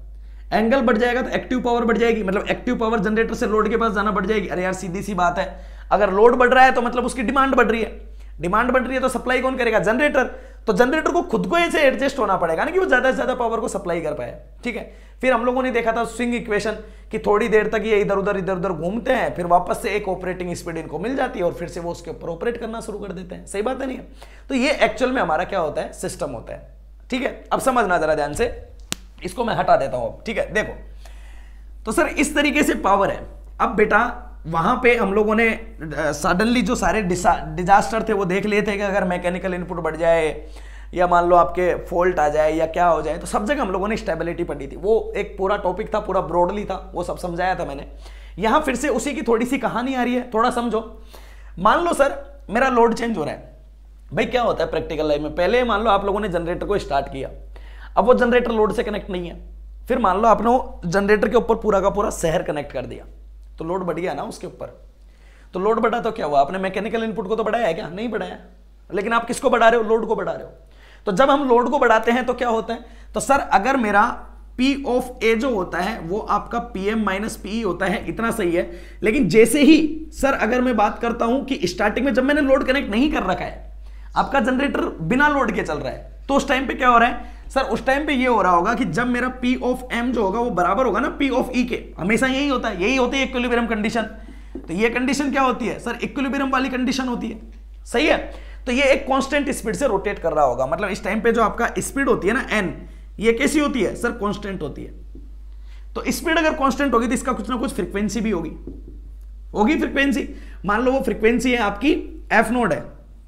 एंगल बढ़ जाएगा तो एक्टिव पावर बढ़ जाएगी, मतलब एक्टिव पावर जनरेटर से लोड के पास जाना बढ़ जाएगी। अरे यार सीधी सी बात है, अगर लोड बढ़ रहा है तो मतलब उसकी डिमांड बढ़ रही है, डिमांड बढ़ रही है तो सप्लाई कौन करेगा? जनरेटर। तो जनरेटर को खुद को ऐसे एडजस्ट होना पड़ेगा ना कि वो ज्यादा से ज्यादा पावर को सप्लाई कर पाए, ठीक है। फिर हम लोगों ने देखा था स्विंग इक्वेशन कि थोड़ी देर तक ये इधर उधर इधर उधर घूमते हैं, फिर वापस से एक ऑपरेटिंग स्पीड इनको मिल जाती है और फिर से वो उसके ऊपर ऑपरेट करना शुरू कर देते हैं। सही बात है नहीं है? तो ये एक्चुअल में हमारा क्या होता है? सिस्टम होता है, ठीक है। अब समझना जरा ध्यान से, इसको मैं हटा देता हूं अब, ठीक है। देखो तो सर इस तरीके से पावर है। अब बेटा वहां पे हम लोगों ने सडनली जो सारे डिजास्टर थे वो देख लिए थे कि अगर मैकेनिकल इनपुट बढ़ जाए या मान लो आपके फॉल्ट आ जाए या क्या हो जाए, तो सब जगह हम लोगों ने स्टेबिलिटी पढ़ी थी। वो एक पूरा टॉपिक था, पूरा ब्रॉडली था, वो सब समझाया था मैंने। यहां फिर से उसी की थोड़ी सी कहानी आ रही है, थोड़ा समझो। मान लो सर मेरा लोड चेंज हो रहा है। भाई क्या होता है प्रैक्टिकल लाइफ में, पहले मान लो आप लोगों ने जनरेटर को स्टार्ट किया, अब वो जनरेटर लोड से कनेक्ट नहीं है। फिर मान लो आपने जनरेटर के ऊपर पूरा का पूरा शहर कनेक्ट कर दिया, तो लोड बढ़ गया ना उसके ऊपर। तो लोड बढ़ा तो क्या हुआ? आपने मैकेनिकल इनपुट को तो बढ़ाया है क्या? नहीं बढ़ाया। लेकिन आप किसको बढ़ा रहे हो? लोड को बढ़ा रहे हो। तो जब हम लोड को बढ़ाते हैं तो क्या होता है? तो सर अगर मेरा P ऑफ A जो होता है वो आपका P M minus P E होता है, इतना सही है। लेकिन जैसे ही सर अगर मैं बात करता हूं कि स्टार्टिंग में जब मैंने लोड कनेक्ट नहीं कर रखा है, आपका जनरेटर बिना लोड के चल रहा है, तो उस टाइम पे क्या हो रहा है? सर उस टाइम पे ये हो रहा होगा कि जब मेरा P ऑफ M जो होगा वो बराबर होगा ना P ऑफ E के। हमेशा यही होता है, यही होती है इक्विलिब्रियम कंडीशन। तो ये कंडीशन क्या होती है सर? इक्विलिब्रियम वाली कंडीशन होती है, सही है। तो ये एक कांस्टेंट स्पीड से रोटेट कर रहा होगा, मतलब इस टाइम पे जो आपका स्पीड होती है ना n, ये कैसी होती है सर? कांस्टेंट होती है। तो स्पीड अगर कांस्टेंट होगी तो इसका कुछ ना कुछ फ्रीक्वेंसी भी होगी, होगी फ्रीक्वेंसी। मान लो वो फ्रीक्वेंसी है आपकी एफ नोड है,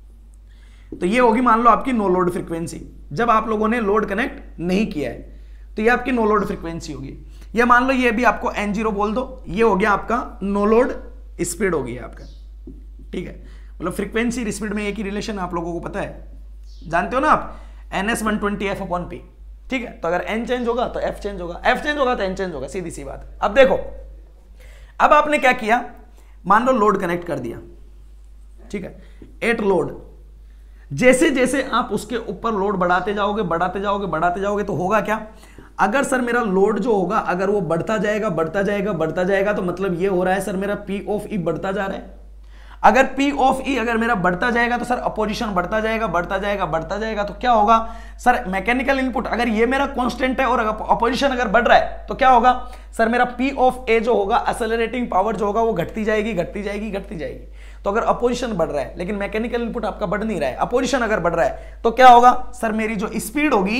तो ये होगी मान लो आपकी नो लोड फ्रीक्वेंसी। जब आप लोगों ने लोड कनेक्ट नहीं किया है तो ये आपकी नो लोड फ्रीक्वेंसी होगी। या मान लो ये भी आपको एन जीरो बोल दो, ये हो गया आपका नो लोड स्पीड हो गया आपका, ठीक है। मतलब फ्रीक्वेंसी स्पीड में एक ही रिलेशन आप लोगों को पता है, जानते हो ना आप, N S one twenty F upon P, ठीक है। तो अगर एन चेंज होगा तो एफ चेंज होगा, एफ चेंज होगा तो एन चेंज होगा, सीधी सी बात है। अब देखो, अब आपने क्या किया, मान लो लोड कनेक्ट कर दिया, ठीक है, एट लोड। जैसे जैसे आप उसके ऊपर लोड बढ़ाते जाओगे बढ़ाते जाओगे बढ़ाते जाओगे तो होगा क्या? अगर सर मेरा लोड जो होगा अगर वो बढ़ता जाएगा बढ़ता जाएगा बढ़ता जाएगा तो मतलब ये हो रहा है सर मेरा P ऑफ E बढ़ता जा रहा है। अगर P ऑफ E अगर मेरा बढ़ता जाएगा तो सर अपोजिशन बढ़ता जाएगा बढ़ता जाएगा बढ़ता जाएगा, तो क्या होगा सर? मैकेनिकल इनपुट अगर ये मेरा कांस्टेंट है और अपोजिशन अगर बढ़ रहा है तो क्या होगा सर? मेरा P ऑफ A जो होगा, एक्सेलरेटिंग पावर जो होगा वो घटती जाएगी घटती जाएगी घटती जाएगी। तो अगर अपोजिशन बढ़ रहा है लेकिन मैकेनिकल इनपुट आपका बढ़ नहीं रहा है, अपोजिशन अगर बढ़ रहा है तो क्या होगा सर? मेरी जो स्पीड होगी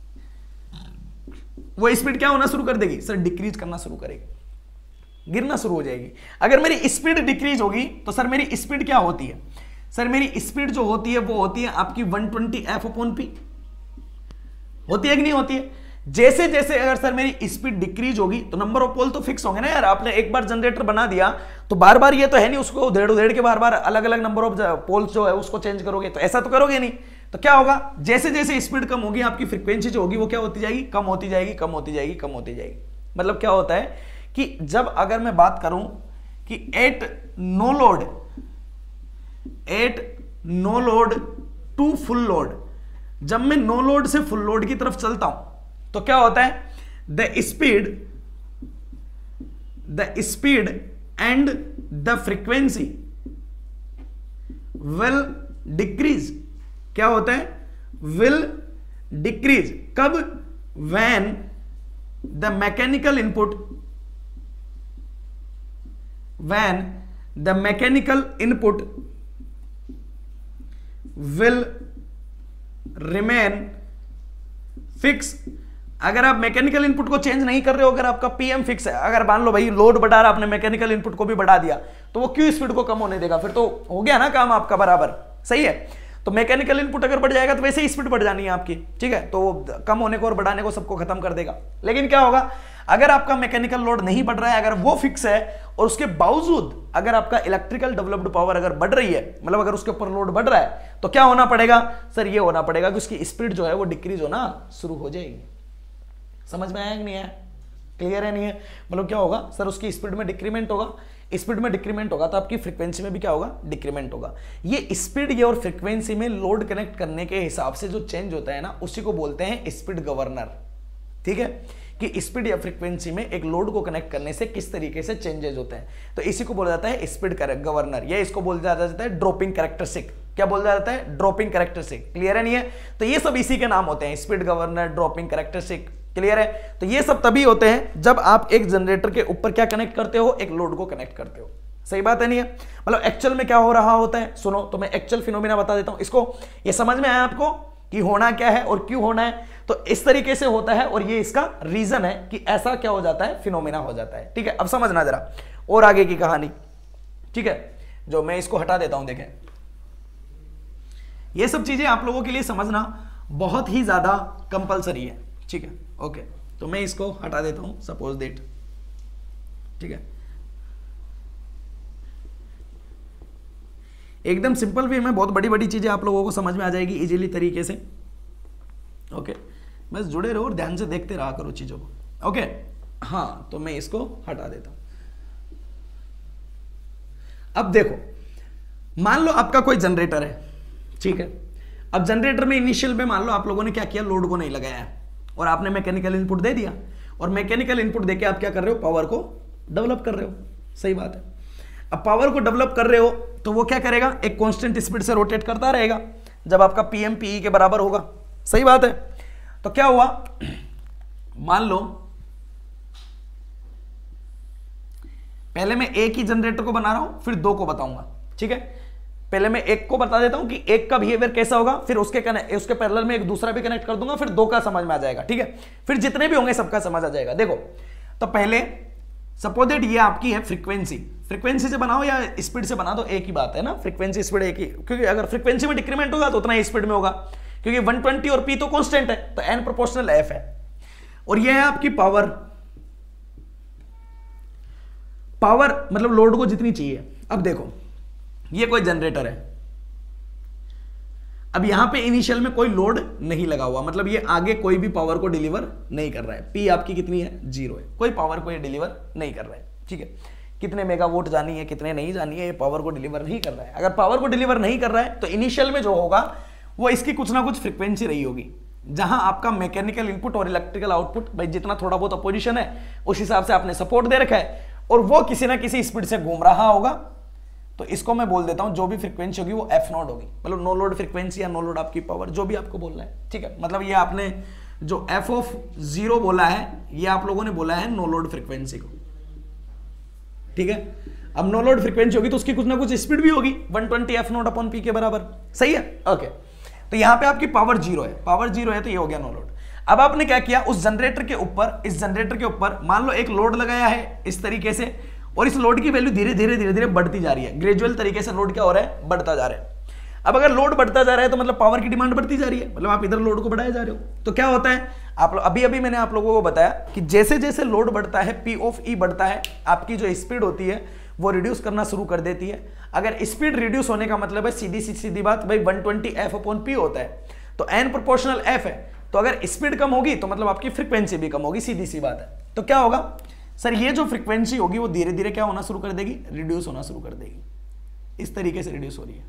वो स्पीड क्या होना शुरू कर देगी सर? डिक्रीज करना शुरू करेगी, गिरना शुरू हो जाएगी। अगर मेरी स्पीड डिक्रीज होगी तो सर मेरी स्पीड क्या होती है? सर मेरी स्पीड जो होती है वो होती है आपकी one twenty F upon P, होती है कि नहीं होती है? जैसे जैसे अगर सर मेरी स्पीड डिक्रीज होगी तो नंबर ऑफ पोल तो फिक्स होंगे ना यार। आपने एक बार जनरेटर बना दिया तो बार बार ये तो है नहीं उसको उधेड़ उधेड़ के बार बार अलग अलग नंबर ऑफ पोल्स जो है उसको चेंज करोगे, तो ऐसा तो करोगे नहीं। तो क्या होगा? जैसे जैसे स्पीड कम होगी आपकी फ्रीक्वेंसी जो होगी वो क्या होती जाएगी? कम होती जाएगी कम होती जाएगी कम होती जाएगी। मतलब क्या होता है कि जब अगर मैं बात करूं कि at no load at no load to full load, जब मैं नो लोड से फुल लोड की तरफ चलता हूं तो क्या होता है? The speed the speed and the frequency will decrease. क्या होता है? Will decrease. कब? When the mechanical input when the mechanical input will remain fix. अगर आप मैकेनिकल इनपुट को चेंज नहीं कर रहे हो, अगर आपका पीएम फिक्स है, अगर मान लो भाई लोड बढ़ा रहा आपने मैकेनिकल इनपुट को भी बढ़ा दिया तो वो क्यू स्पीड को कम होने देगा, फिर तो हो गया ना काम आपका बराबर, सही है। तो मैकेनिकल इनपुट अगर बढ़ जाएगा तो वैसे ही स्पीड बढ़ जानी है आपकी, ठीक है। तो कम होने को और बढ़ाने को सबको खत्म कर देगा। लेकिन क्या होगा अगर आपका मैकेनिकल लोड नहीं बढ़ रहा है, अगर वो फिक्स है और उसके बावजूद अगर आपका इलेक्ट्रिकल डेवलप्ड पावर अगर बढ़ रही है, मतलब अगर उसके ऊपर लोड बढ़ रहा है, तो क्या होना पड़ेगा सर? ये होना पड़ेगा कि उसकी स्पीड जो है वो डिक्रीज होना शुरू हो जाएगी। समझ में आया कि नहीं आया? क्लियर है नहीं है? मतलब क्या होगा सर? उसकी स्पीड में डिक्रीमेंट होगा, स्पीड में डिक्रीमेंट होगा तो आपकी फ्रीक्वेंसी में भी क्या होगा? डिक्रीमेंट होगा। ये स्पीड ये और फ्रीक्वेंसी में लोड कनेक्ट करने के हिसाब से जो चेंज होता है ना, उसी को बोलते हैं स्पीड गवर्नर, ठीक है। कि स्पीड या फ्रीक्वेंसी में एक लोड को कनेक्ट करने से किस तरीके से चेंजेस होते हैं। तो इसी को बोला जाता है स्पीड गवर्नर, या इसको बोला जाता है ड्रॉपिंग कैरेक्टरिस्टिक। क्या बोला जाता है? Dropping characteristic. क्लियर है नहीं है? तो ये सब इसी के नाम होते हैं, speed governor, dropping characteristic. Clear है? तो ये सब तभी होते हैं जब आप एक जनरेटर के ऊपर क्या कनेक्ट करते हो, एक लोड को कनेक्ट करते हो। सही बात है नहीं है? मतलब एक्चुअल में क्या हो रहा होता है, सुनो तो मैं एक्चुअल फिनोमिना बता देता हूं। इसको ये समझ में आया आपको कि होना क्या है और क्यों होना है? तो इस तरीके से होता है और ये इसका रीजन है कि ऐसा क्या हो जाता है, फिनोमिना हो जाता है। ठीक है, अब समझना जरा और आगे की कहानी। ठीक है, जो मैं इसको हटा देता हूं, देखें ये सब चीजें आप लोगों के लिए समझना बहुत ही ज्यादा कंपलसरी है। ठीक है, ओके, तो मैं इसको हटा देता हूं, सपोज दैट। ठीक है, एकदम सिंपल वे में बहुत बड़ी बड़ी चीजें आप लोगों को समझ में आ जाएगी इजीली तरीके से। ओके, बस जुड़े रहो और ध्यान से देखते रहा करो चीजों को। ओके, हाँ, तो मैं इसको हटा देता हूं। अब देखो, मान लो आपका कोई जनरेटर है। ठीक है, अब जनरेटर में इनिशियल में मान लो आप लोगों ने क्या किया, लोड को नहीं लगाया है और आपने मैकेनिकल इनपुट दे दिया, और मैकेनिकल इनपुट देके आप क्या कर रहे हो, पावर को डेवलप कर रहे हो। सही बात है। अब पावर को डेवलप कर रहे हो तो वो क्या करेगा, एक कांस्टेंट स्पीड से रोटेट करता रहेगा जब आपका पीएम पीई के बराबर होगा। सही बात है। तो क्या हुआ, मान लो पहले मैं एक ही जनरेटर को बना रहा हूं, फिर दो को बताऊंगा। ठीक है, पहले मैं एक को बता देता हूं कि एक का बिहेवियर कैसा होगा, फिर उसके कनेक्ट उसके पैरेलल में एक दूसरा भी कनेक्ट कर दूंगा, फिर दो का समझ में आ जाएगा। ठीक है, फिर जितने भी होंगे सबका समझ आ जाएगा। देखो, तो पहले सपोज दैट ये आपकी है फ्रीक्वेंसी। फ्रीक्वेंसी से बनाओ या स्पीड से बना दो, एक ही बात है ना, फ्रीक्वेंसी स्पीड एक ही, क्योंकि अगर फ्रीक्वेंसी में डिक्रीमेंट होगा तो उतना ही स्पीड में होगा, क्योंकि वन ट्वेंटी और पी तो कांस्टेंट है, तो एन प्रोपोर्शनल एफ है। और ये है आपकी पावर। पावर मतलब लोड को जितनी चाहिए। अब देखो, ये कोई जनरेटर है, अब यहां पे इनिशियल में कोई लोड नहीं लगा हुआ, मतलब ये आगे कोई भी पावर को डिलीवर नहीं कर रहा है। पी आपकी कितनी है, जीरो है, कोई पावर को ये डिलीवर नहीं कर रहा है। ठीक है, कितने मेगावाट जानी है कितने नहीं जानी है, ये पावर को डिलीवर नहीं कर रहा है। अगर पावर को डिलीवर नहीं कर रहा है तो इनिशियल में जो होगा वो इसकी कुछ ना कुछ फ्रीक्वेंसी रही होगी, जहां आपका मैकेनिकल इनपुट और इलेक्ट्रिकल आउटपुट, भाई जितना थोड़ा बहुत अपोजिशन है उस हिसाब से आपने सपोर्ट दे रखा है, और वो किसी ना किसी स्पीड से घूम रहा होगा। तो इसको मैं बोल देता हूं जो भी फ्रीक्वेंसी होगी वो एफ नॉट होगी, मतलब नो लोड फ्रीक्वेंसी या नो लोड आपकी पावर, जो भी आपको बोलना है। ठीक है, मतलब ये आपने जो एफ ऑफ जीरो बोला है, ये आप लोगों ने बोला है नो लोड फ्रीक्वेंसी को। ठीक है, अब नो लोड फ्रीक्वेंसी होगी तो उसकी कुछ ना कुछ स्पीड भी होगी, one twenty F naught upon P के बराबर। सही है, ओके। तो यहां पे आपकी पावर जीरो है, पावर जीरो है तो ये हो गया नो लोड। अब आपने क्या किया, उस जनरेटर के ऊपर, इस जनरेटर के ऊपर मान लो एक लोड लगाया है इस तरीके से, और इस लोड की वैल्यू धीरे धीरे धीरे धीरे बढ़ती जा रही है, ग्रेजुअल तरीके से लोड क्या हो रहा है, बढ़ता जा रहा है। अब अगर लोड बढ़ता जा रहा है तो मतलब पावर की डिमांड बढ़ती जा रही है, मतलब आप इधर लोड को बढ़ाए जा रहे हो। तो क्या होता है, आप अभी अभी मैंने आप लोगों को बताया कि जैसे जैसे लोड बढ़ता है, पी ऑफ ई बढ़ता है, आपकी जो स्पीड होती है वो रिड्यूस करना शुरू कर देती है। अगर स्पीड रिड्यूस होने का मतलब है सीधी सी सीधी बात, भाई one twenty F upon P होता है, तो एन प्रोपोर्शनल एफ है, तो अगर स्पीड कम होगी तो मतलब आपकी फ्रीक्वेंसी भी कम होगी, सीधी सी बात है। तो क्या होगा सर, ये जो फ्रीक्वेंसी होगी वो धीरे धीरे क्या होना शुरू कर देगी, रिड्यूस होना शुरू कर देगी। इस तरीके से रिड्यूस हो रही है।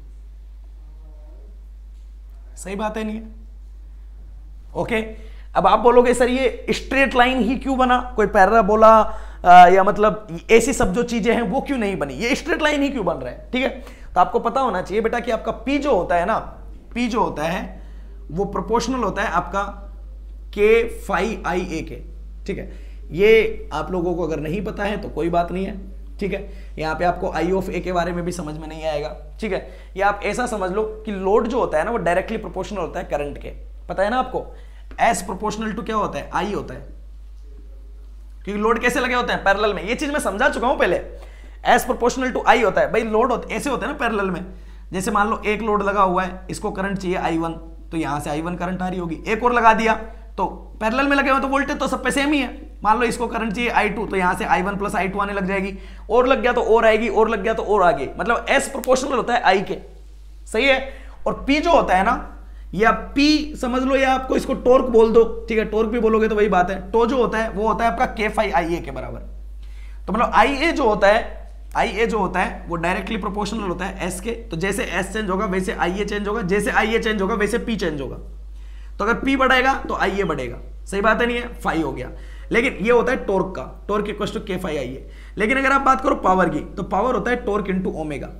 सही बात है नहीं है? ओके, अब आप बोलोगे सर ये स्ट्रेट लाइन ही क्यों बना, कोई पैराबोला या मतलब ऐसी सब जो चीजें हैं वो क्यों नहीं बनी, ये स्ट्रेट लाइन ही क्यों बन रहा है। ठीक है, तो आपको पता होना चाहिए बेटा कि आपका पी जो होता है ना, पी जो होता है वो प्रोपोर्शनल होता है आपका के फाई आई ए के। ठीक है, ये आप लोगों को अगर नहीं पता है तो कोई बात नहीं है। ठीक है, यहाँ पे आपको आई ऑफ ए के बारे में भी समझ में नहीं आएगा। ठीक है, ये आप ऐसा समझ लो कि लोड जो होता है ना वो डायरेक्टली प्रोपोर्शनल होता है करंट के, पता है ना आपको, एस प्रोपोर्शनल टू क्या होता है, आई होता है, क्योंकि लोड कैसे लगे होते हैं, पैरेलल में। ये चीज मैं समझा चुका हूं पहले, एस प्रोपोर्शनल टू आई होता है। भाई लोड होते ऐसे होते हैं ना पैरेलल में, जैसे मान लो एक लोड लगा हुआ है, इसको करंट चाहिए आई वन, तो यहां से आई वन करंट आ रही होगी, एक और लगा दिया तो पैरेलल में लगे हुए तो वोल्टेज तो सब पे सेम ही है। मान लो इसको करंट चाहिए आई टू, तो यहां से I one plus I two आने लग जाएगी, और लग गया तो और आएगी, और लग गया तो और आगे, मतलब एस प्रोपोर्शनल होता है आई के। सही है, और पी जो होता है ना, या पी समझ लो या आपको इसको टॉर्क बोल दो। ठीक है, टॉर्क भी बोलोगे तो वही बात है। टो जो होता है वो होता है आपका के फाई आई ए के बराबर। तो मतलब आई ए जो होता है, आई ए जो होता है वो डायरेक्टली प्रोपोर्शनल होता है एस के। तो जैसे एस चेंज होगा वैसे आई ए चेंज होगा, जैसे आई ए चेंज होगा वैसे पी चेंज होगा। तो अगर पी बढ़ेगा तो आई ए बढ़ेगा। सही बात है नहीं है, फाई हो गया। लेकिन ये होता है टॉर्क का, torque equal to K phi I है। लेकिन अगर आप बात करो पावर की, तो पावर होता है टॉर्क इंटू ओमेगा,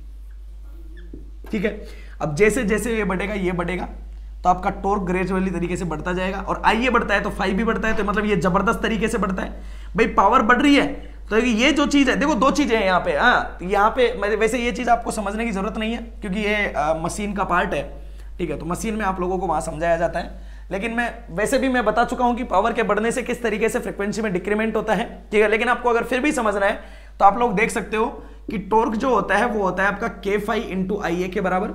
ठीक है। अब जैसे जैसे ये बढ़ेगा ये बढ़ेगा, तो आपका टॉर्क ग्रेजुअली तरीके से बढ़ता जाएगा, और आई ये बढ़ता है तो फाई भी बढ़ता है, तो मतलब ये जबरदस्त तरीके से बढ़ता है। भाई पावर बढ़ रही है तो ये जो चीज है, देखो दो चीजें हैं यहाँ पे, हाँ यहाँ पे वैसे ये चीज आपको समझने की जरूरत नहीं है क्योंकि ये आ, मशीन का पार्ट है, ठीक है, तो मशीन में आप लोगों को वहां समझाया जाता है। लेकिन मैं वैसे भी मैं बता चुका हूं कि पावर के बढ़ने से किस तरीके से फ्रीक्वेंसी में डिक्रीमेंट होता है, ठीक है। लेकिन आपको अगर फिर भी समझना है तो आप लोग देख सकते हो कि टॉर्क जो होता है वो होता है आपका के फाई इंटू आई ए के बराबर।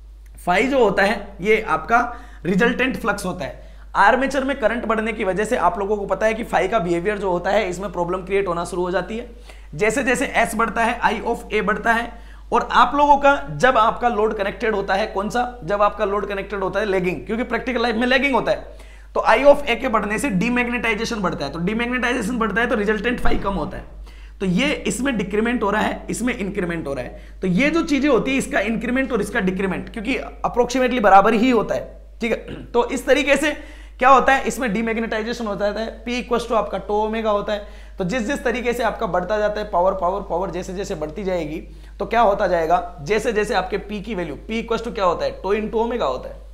फाई जो होता है ये आपका रिजल्टेंट फ्लक्स होता है। आर्मेचर में करंट बढ़ने की वजह से आप लोगों को पता है कि फाई का बिहेवियर जो होता है इसमें प्रॉब्लम क्रिएट होना शुरू हो जाती है। जैसे जैसे एस बढ़ता है आई ऑफ ए बढ़ता है, और आप लोगों का जब आपका लोड कनेक्टेड होता है, कौन सा, जब आपका लोड कनेक्टेड होता है लेगिंग, क्योंकि प्रैक्टिकल लाइफ में लेगिंग होता है, तो आई ऑफ ए के बढ़ने से डीमैग्नेटाइजेशन बढ़ता है, तो डीमैग्नेटाइजेशन बढ़ता है तो रिजल्टेंट फाई कम होता है, तो ये इसमें डिक्रीमेंट हो रहा है, इसमें इंक्रीमेंट हो रहा है। तो ये जो चीजें होती है इसका इंक्रीमेंट और इसका डिक्रीमेंट क्योंकि अप्रोक्सीमेटली बराबर ही होता है, ठीक है। तो इस तरीके से क्या होता है, इसमें डीमैग्नेटाइजेशन होता है, पी इक्वल टू आपका टो ओमेगा होता है। तो जिस जिस तरीके से आपका बढ़ता जाता है पावर पावर पावर जैसे जैसे बढ़ती जाएगी तो क्या होता जाएगा, जैसे जैसे आपके पी की वैल्यू, पी इक्वल टू क्या होता है, टो इंटू ओमेगा होता है,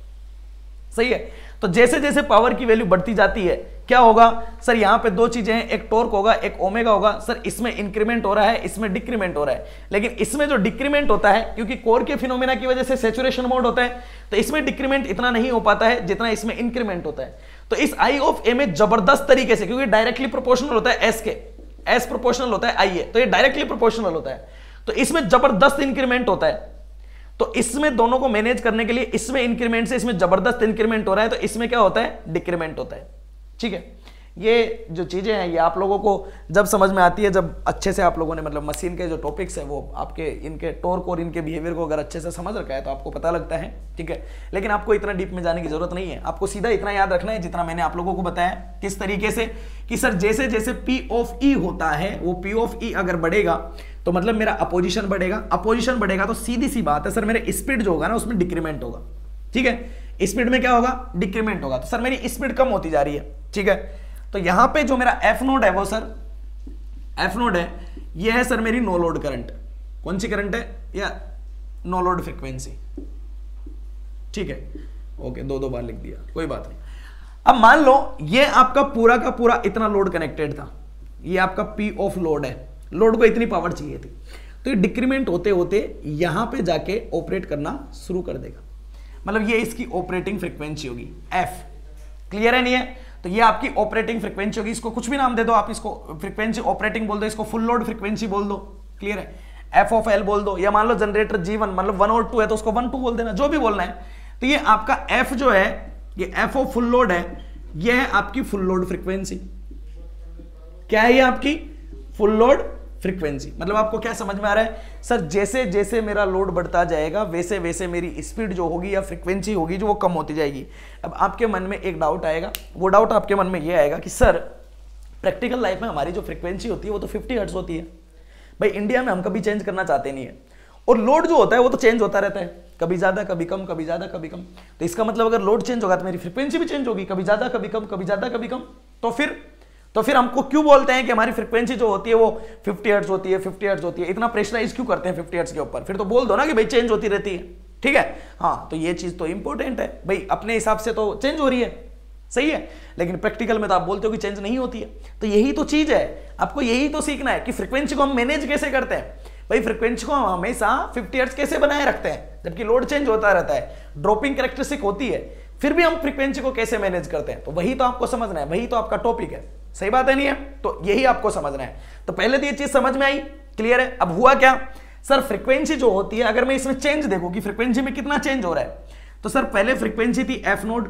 सही है। तो जैसे जैसे पावर की वैल्यू बढ़ती जाती है क्या होगा सर, यहां पे दो चीजें हैं, एक टॉर्क होगा एक ओमेगा होगा। सर इसमें इंक्रीमेंट हो रहा है, इसमें डिक्रीमेंट हो रहा है, लेकिन इसमें जो डिक्रीमेंट होता है क्योंकि कोर के फिनोमेना की वजह से सैचुरेशन मोड होता है, तो इसमें डिक्रीमेंट इतना नहीं हो पाता है जितना इसमें इंक्रीमेंट होता है। तो इस आई ऑफ ए में जबरदस्त तरीके से, क्योंकि डायरेक्टली प्रोपोर्शनल होता है एस के, एस प्रोपोर्शनल होता है आई ए, तो ये डायरेक्टली प्रोपोर्शनल होता है, तो इसमें जबरदस्त इंक्रीमेंट होता है। तो इसमें दोनों को मैनेज करने के लिए इसमें इंक्रीमेंट से इसमें जबरदस्त इंक्रीमेंट हो रहा है, तो इसमें क्या होता है, डिक्रीमेंट होता है, ठीक है। ये जो चीजें हैं ये आप लोगों को जब समझ में आती है, जब अच्छे से आप लोगों ने मतलब मशीन के जो टॉपिक्स है वो आपके इनके टॉर्क और इनके बिहेवियर को अगर अच्छे से समझ रखा है तो आपको पता लगता है, ठीक है। लेकिन आपको इतना डीप में जाने की जरूरत नहीं है, आपको सीधा इतना याद रखना है जितना मैंने आप लोगों को बताया किस तरीके से कि सर जैसे जैसे पी ऑफ ई होता है, वो पी ऑफ ई अगर बढ़ेगा तो मतलब मेरा अपोजिशन बढ़ेगा, अपोजिशन बढ़ेगा तो सीधी सी बात है सर मेरे स्पीड जो होगा ना उसमें डिक्रीमेंट होगा, ठीक है। स्पीड में क्या होगा, डिक्रीमेंट होगा, तो सर मेरी स्पीड कम होती जा रही है, ठीक है। तो यहां पे जो मेरा एफ नोड है वो सर एफ नोड है, ये है सर मेरी नो लोड करंट। कौन सी करंट है, या नो लोड फ्रीक्वेंसी, ठीक है। ओके, दो दो बार लिख दिया, कोई बात नहीं। अब मान लो ये आपका पूरा का पूरा इतना लोड कनेक्टेड था, ये आपका पी ऑफ लोड है, लोड को इतनी पावर चाहिए थी, तो ये डिक्रीमेंट होते होते यहां पे जाके ऑपरेट करना शुरू कर देगा, मतलब ये इसकी ऑपरेटिंग फ्रीक्वेंसी होगी एफ। क्लियर है नहीं है, तो ये आपकी ऑपरेटिंग फ्रीक्वेंसी होगी, इसको कुछ भी नाम दे दो आप, इसको फ्रीक्वेंसी ऑपरेटिंग बोल दो, इसको फुल लोड फ्रीक्वेंसी बोल दो, क्लियर है, एफ ऑफ एल बोल दो, या मान लो जनरेटर जी वन मतलब वन और टू है तो उसको वन टू बोल देना, जो भी बोलना है। तो ये आपका एफ जो है, ये एफ ऑफ फुल लोड है, ये है आपकी फुल लोड फ्रीक्वेंसी। क्या है ये आपकी फुल लोड फ्रीक्वेंसी, मतलब आपको क्या समझ में आ रहा है सर, जैसे जैसे मेरा लोड बढ़ता जाएगा वैसे वैसे मेरी स्पीड जो होगी या फ्रीक्वेंसी होगी जो वो कम होती जाएगी। अब आपके मन में एक डाउट आएगा, वो डाउट आपके मन में ये आएगा कि सर प्रैक्टिकल लाइफ में हमारी जो फ्रीक्वेंसी होती है वो तो फिफ्टी हर्ट्ज होती है, भाई इंडिया में हम कभी चेंज करना चाहते नहीं है, और लोड जो होता है वो तो चेंज होता रहता है, कभी ज्यादा कभी कम कभी ज्यादा कभी कम। तो इसका मतलब अगर लोड चेंज होगा तो मेरी फ्रीक्वेंसी भी चेंज होगी, कभी ज्यादा कभी कम कभी ज्यादा कभी कम। तो फिर तो फिर हमको क्यों बोलते हैं कि हमारी फ्रीक्वेंसी जो होती है वो फिफ्टी हर्ट्ज होती है, फिफ्टी हर्ट्ज होती है, इतना प्रेशराइज क्यों करते हैं फिफ्टी हर्ट्ज के ऊपर, फिर तो बोल दो ना कि भाई चेंज होती रहती है, ठीक है। हाँ, तो ये चीज तो इंपॉर्टेंट है, भाई अपने हिसाब से तो चेंज हो रही है, सही है, लेकिन प्रैक्टिकल में तो आप बोलते हो कि चेंज नहीं होती है। तो यही तो चीज है, आपको यही तो सीखना है कि फ्रीक्वेंसी को हम मैनेज कैसे करते हैं। भाई फ्रीक्वेंसी को हम हमेशा फिफ्टी हर्ट्ज कैसे बनाए रखते हैं जबकि लोड चेंज होता रहता है, ड्रॉपिंग कैरेक्टरिस्टिक होती है, फिर भी हम फ्रीक्वेंसी को कैसे मैनेज करते हैं, तो वही तो आपको समझना है, वही तो आपका टॉपिक है, सही बात है नहीं है, तो यही आपको समझना है। तो पहले तो ये चीज समझ में आई, क्लियर है। अब हुआ क्या सर, फ्रीक्वेंसी जो होती है अगर मैं इसमें चेंज देखूं कि फ्रीक्वेंसी में कितना चेंज हो रहा है, तो सर पहले फ्रीक्वेंसी थी एफ नोड,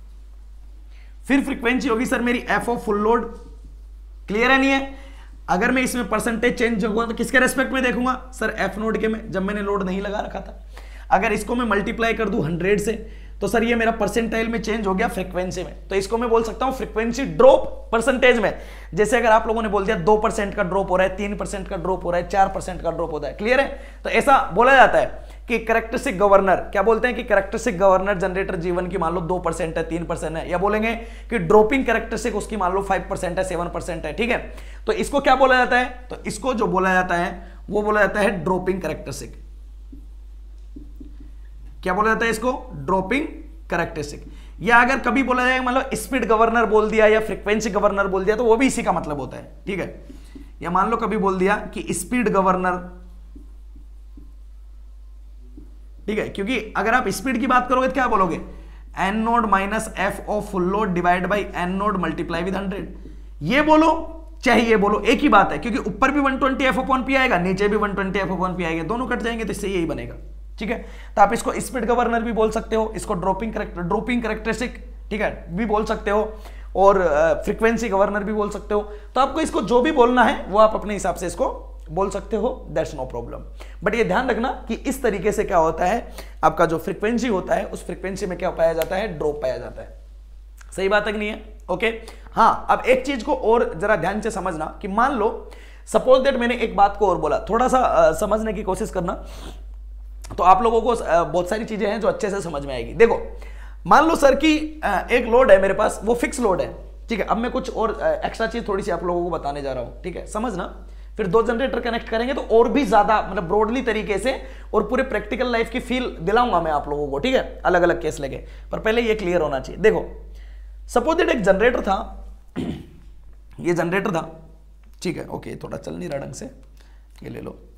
फिर फ्रीक्वेंसी होगी सर मेरी F of full load, clear है नहीं है। अगर मैं इसमें परसेंटेज चेंज होगा तो किसके रेस्पेक्ट में देखूंगा सर, एफ नोड के में, जब मैंने लोड नहीं लगा रखा था। अगर इसको मैं मल्टीप्लाई कर दूं हंड्रेड से तो सर ये मेरा परसेंटाइल में चेंज हो गया फ्रीक्वेंसी में, तो इसको मैं बोल सकता हूं फ्रीक्वेंसी ड्रॉप परसेंटेज में। जैसे अगर आप लोगों ने बोल दिया दो परसेंट का ड्रॉप हो रहा है, तीन परसेंट का ड्रॉप हो रहा है, चार परसेंट का ड्रॉप होता है, क्लियर है। तो ऐसा बोला जाता है कि कैरेक्टरिस्टिक गवर्नर, क्या बोलते हैं कि कैरेक्टरिस्टिक गवर्नर जनरेटर जीवन की मान लो दो परसेंट है, तीन परसेंट है, या बोलेंगे कि ड्रॉपिंग कैरेक्टरिस्टिक उसकी मान लो फाइव परसेंट है, सेवन परसेंट है, ठीक है। तो इसको क्या बोला जाता है, तो इसको जो बोला जाता है वो बोला जाता है ड्रॉपिंग कैरेक्टरिस्टिक। क्या बोला जाता है इसको, ड्रॉपिंग कैरेक्टरिस्टिक। या अगर कभी बोला जाए मतलब स्पीड गवर्नर बोल दिया या फ्रीक्वेंसी गवर्नर बोल दिया तो वो भी इसी का मतलब होता है, ठीक है। या मान लो कभी बोल दिया कि स्पीड गवर्नर, ठीक है, क्योंकि अगर आप स्पीड की बात करोगे तो क्या बोलोगे, N naught minus F of full load divide by N naught multiply with hundred. ये बोलो चाहे ये बोलो एक ही बात है, क्योंकि ऊपर भी one twenty F upon P आएगा, नीचे भी one twenty F upon P आएगा, दोनों कट जाएंगे तो इससे यही बनेगा, ठीक है। तो आप इसको स्पीड गवर्नर भी बोल सकते हो, इसको ड्रॉपिंग करेक्टर ड्रॉपिंग कैरेक्टरिस्टिक, ठीक है, भी बोल सकते हो, और फ्रीक्वेंसी गवर्नर भी बोल सकते हो। तो आपको इसको जो भी बोलना है वो आप अपने हिसाब से इसको बोल सकते हो, दैट्स नो प्रॉब्लम। बट ये ध्यान रखना कि इस तरीके से क्या होता है, आपका जो फ्रीक्वेंसी होता है उस फ्रीक्वेंसी में क्या पाया जाता है, ड्रॉप पाया जाता है। सही बात है कि नहीं है, ओके। हाँ, अब एक चीज को और जरा ध्यान से समझना कि मान लो सपोज दैट मैंने एक बात को और बोला, थोड़ा सा आ, समझने की कोशिश करना, तो आप लोगों को आ, बहुत सारी चीजें हैं जो अच्छे से समझ में आएगी। देखो मान लो सर कि आ, एक लोड है मेरे पास, वो फिक्स लोड है, ठीक है। अब मैं कुछ और एक्स्ट्रा चीज थोड़ी सी आप लोगों को बताने जा रहा हूं, ठीक है, समझना। फिर दो जनरेटर कनेक्ट करेंगे तो और भी ज्यादा मतलब ब्रॉडली तरीके से और पूरे प्रैक्टिकल लाइफ की फील दिलाऊंगा मैं आप लोगों को, ठीक है, अलग अलग केस लेके। पर पहले ये क्लियर होना चाहिए। देखो सपोज दैट एक जनरेटर था, ये जनरेटर था, ठीक है, ओके, थोड़ा चल नहीं रहा ढंग से, ये ले लो।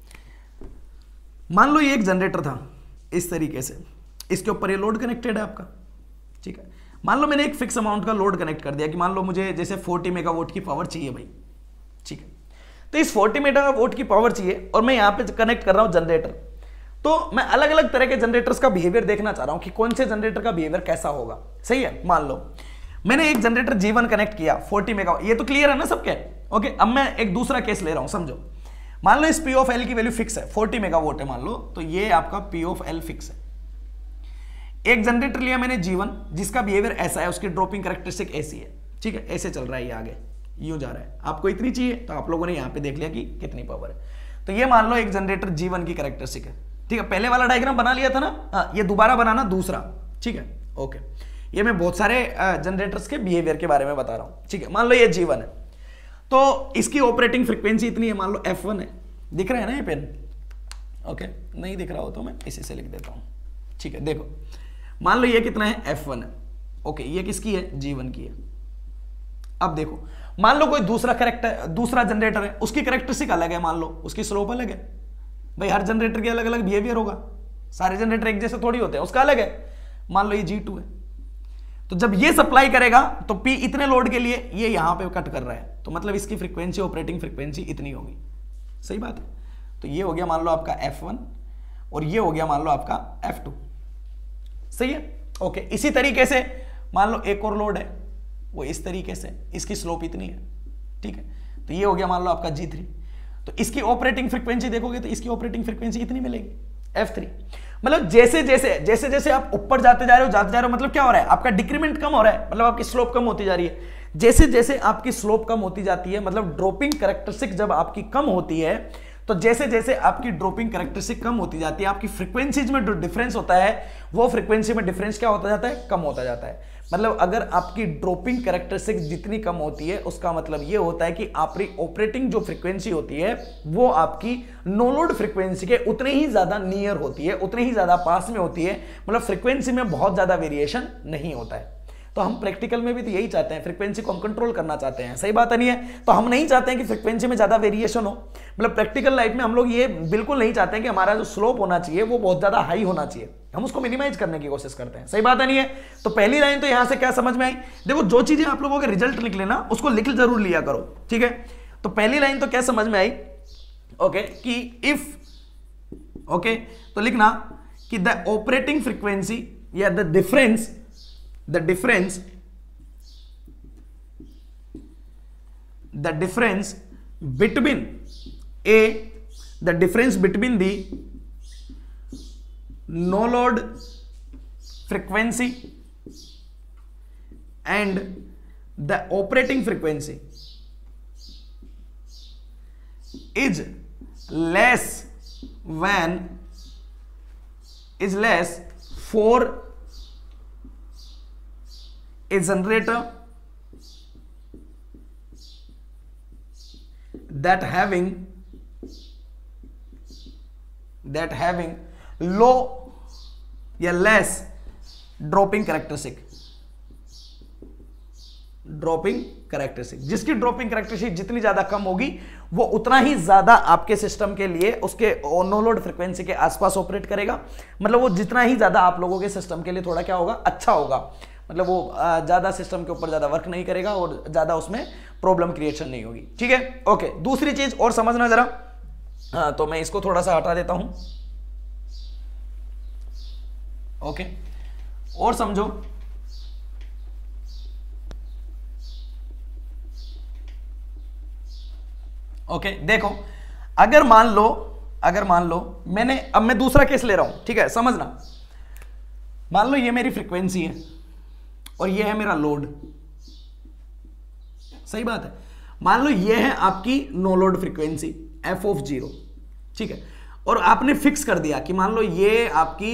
मान लो ये एक जनरेटर था इस तरीके से, इसके ऊपर ये लोड कनेक्टेड है आपका, ठीक है। मान लो मैंने एक फिक्स अमाउंट का लोड कनेक्ट कर दिया कि मान लो मुझे जैसे फोर्टी मेगावाट की पावर चाहिए भाई, ठीक है। तो इस फोर्टी मेगावाट की पावर चाहिए और मैं यहां पे कनेक्ट कर रहा हूं जनरेटर। तो मैं अलग अलग तरह के जनरेटर्स का बिहेवियर देखना चाह रहा हूं कि कौन से जनरेटर का बिहेवियर कैसा होगा, सही है। मान लो मैंने एक जनरेटर जी वन कनेक्ट किया फोर्टी मेगावाट, ये तो क्लियर है ना सबके, ओके। अब मैं एक दूसरा केस ले रहा हूं, समझो। मान लो इस पी ऑफ एल की वैल्यू फिक्स है, फोर्टी मेगावाट है मान लो, तो ये आपका पी ऑफ एल फिक्स है। एक जनरेटर लिया मैंने जी वन, जिसका बिहेवियर ऐसा है, उसकी ड्रॉपिंग कैरेक्टरिस्टिक ऐसी है, ठीक है, ऐसे चल रहा है, ये आगे यूं जा रहा है। आपको इतनी चाहिए तो आप लोगों ने यहां पे देख लिया कि कितनी पावर है। तो ये मान लो एक जनरेटर जी वन की कैरेक्टरिस्टिक है, ठीक है। पहले वाला डायग्राम बना लिया था ना, हाँ, ये दोबारा बनाना दूसरा, ठीक है, ओके। ये मैं बहुत सारे जनरेटर्स के बिहेवियर के बारे में बता रहा हूं, ठीक है। मान लो ये जी वन है, तो इसकी ऑपरेटिंग फ्रीक्वेंसी इतनी है, मान लो एफ वन है, दिख रहा है ना ये पेन, ओके। नहीं दिख रहा हो तो मैं इसी से लिख देता हूं, ठीक है। देखो मान लो ये कितना है, एफ वन है, ओके। ये किसकी है, जी वन की है। अब देखो मान लो कोई दूसरा करेक्टर दूसरा जनरेटर है, उसकी कैरेक्टरिस्टिक अलग है, मान लो उसकी स्लोप अलग है। भाई हर जनरेटर के अलग अलग बिहेवियर होगा, सारे जनरेटर एक जैसे थोड़ी होते हैं, उसका अलग है। मान लो ये जी टू है, तो जब ये सप्लाई करेगा तो P इतने लोड के लिए ये यहां पे कट कर रहा है, तो मतलब इसकी फ्रीक्वेंसी ऑपरेटिंग फ्रीक्वेंसी इतनी होगी, सही बात है। तो ये हो गया मान लो आपका एफ वन और ये हो गया मान लो आपका एफ टू, सही है, ओके। इसी तरीके से मान लो एक और लोड है, वो इस तरीके से, इसकी स्लोप इतनी है, ठीक है। तो ये हो गया मान लो आपका जी थ्री, तो इसकी ऑपरेटिंग फ्रीक्वेंसी देखोगे तो इसकी ऑपरेटिंग फ्रीक्वेंसी इतनी मिलेगी, एफ थ्री। मतलब जैसे जैसे जैसे जैसे आप ऊपर जाते जा रहे हो जाते जा रहे हो, मतलब क्या हो रहा है, आपका डिक्रीमेंट कम हो रहा है, मतलब आपकी स्लोप कम होती जा रही है। जैसे जैसे आपकी स्लोप कम होती जाती है, मतलब ड्रॉपिंग कैरेक्टरिस्टिक जब आपकी कम होती है, तो जैसे जैसे आपकी ड्रॉपिंग कैरेक्टरिस्टिक कम होती जाती है, आपकी फ्रीक्वेंसीज में जो डिफरेंस होता है वो फ्रीक्वेंसी में डिफरेंस क्या होता जाता है, कम होता जाता है। मतलब अगर आपकी ड्रॉपिंग कैरेक्टरिस्टिक जितनी कम होती है, उसका मतलब ये होता है कि आपकी ऑपरेटिंग जो फ्रीक्वेंसी होती है वो आपकी नो लोड फ्रीक्वेंसी के उतने ही ज्यादा नियर होती है, उतने ही ज्यादा पास में होती है। मतलब फ्रीक्वेंसी में बहुत ज्यादा वेरिएशन नहीं होता है। तो हम प्रैक्टिकल में भी तो यही चाहते हैं, फ्रीक्वेंसी को हम कंट्रोल करना चाहते हैं, सही बात है नहीं है। तो हम नहीं चाहते हैं कि फ्रीक्वेंसी में ज्यादा वेरिएशन हो। मतलब प्रैक्टिकल लाइफ में हम लोग ये बिल्कुल नहीं चाहते हैं कि हमारा जो स्लोप होना चाहिए वो बहुत ज्यादा हाई होना चाहिए, हम उसको मिनिमाइज करने की कोशिश करते हैं, सही बात है नहीं है। तो पहली लाइन तो यहां से क्या समझ में आई, देखो जो चीजें आप लोगों के रिजल्ट निकले ना उसको लिख जरूर लिया करो, ठीक है। तो पहली लाइन तो क्या समझ में आई, ओके, कि इफ, ओके, तो लिखना कि द ऑपरेटिंग फ्रीक्वेंसी या the difference the difference the difference between a the difference between the no load frequency and the operating frequency is less when is less for a generator that having that having low या less dropping characteristic dropping characteristic, जिसकी dropping characteristic जितनी ज्यादा कम होगी वो उतना ही ज्यादा आपके system के लिए उसके नो लोड फ्रीक्वेंसी के आसपास ऑपरेट करेगा। मतलब वो जितना ही ज्यादा आप लोगों के सिस्टम के लिए थोड़ा क्या होगा, अच्छा होगा। मतलब वो ज्यादा सिस्टम के ऊपर ज्यादा वर्क नहीं करेगा और ज्यादा उसमें प्रॉब्लम क्रिएशन नहीं होगी। ठीक है, ओके। दूसरी चीज और समझना जरा, हाँ तो मैं इसको थोड़ा सा हटा देता हूं। ओके, और समझो, ओके okay, देखो, अगर मान लो अगर मान लो मैंने, अब मैं दूसरा केस ले रहा हूं, ठीक है, समझना। मान लो ये मेरी फ्रीक्वेंसी है और ये है मेरा लोड, सही बात है। मान लो ये है आपकी no load frequency F of zero, ठीक है, और आपने फिक्स कर दिया कि मान लो ये आपकी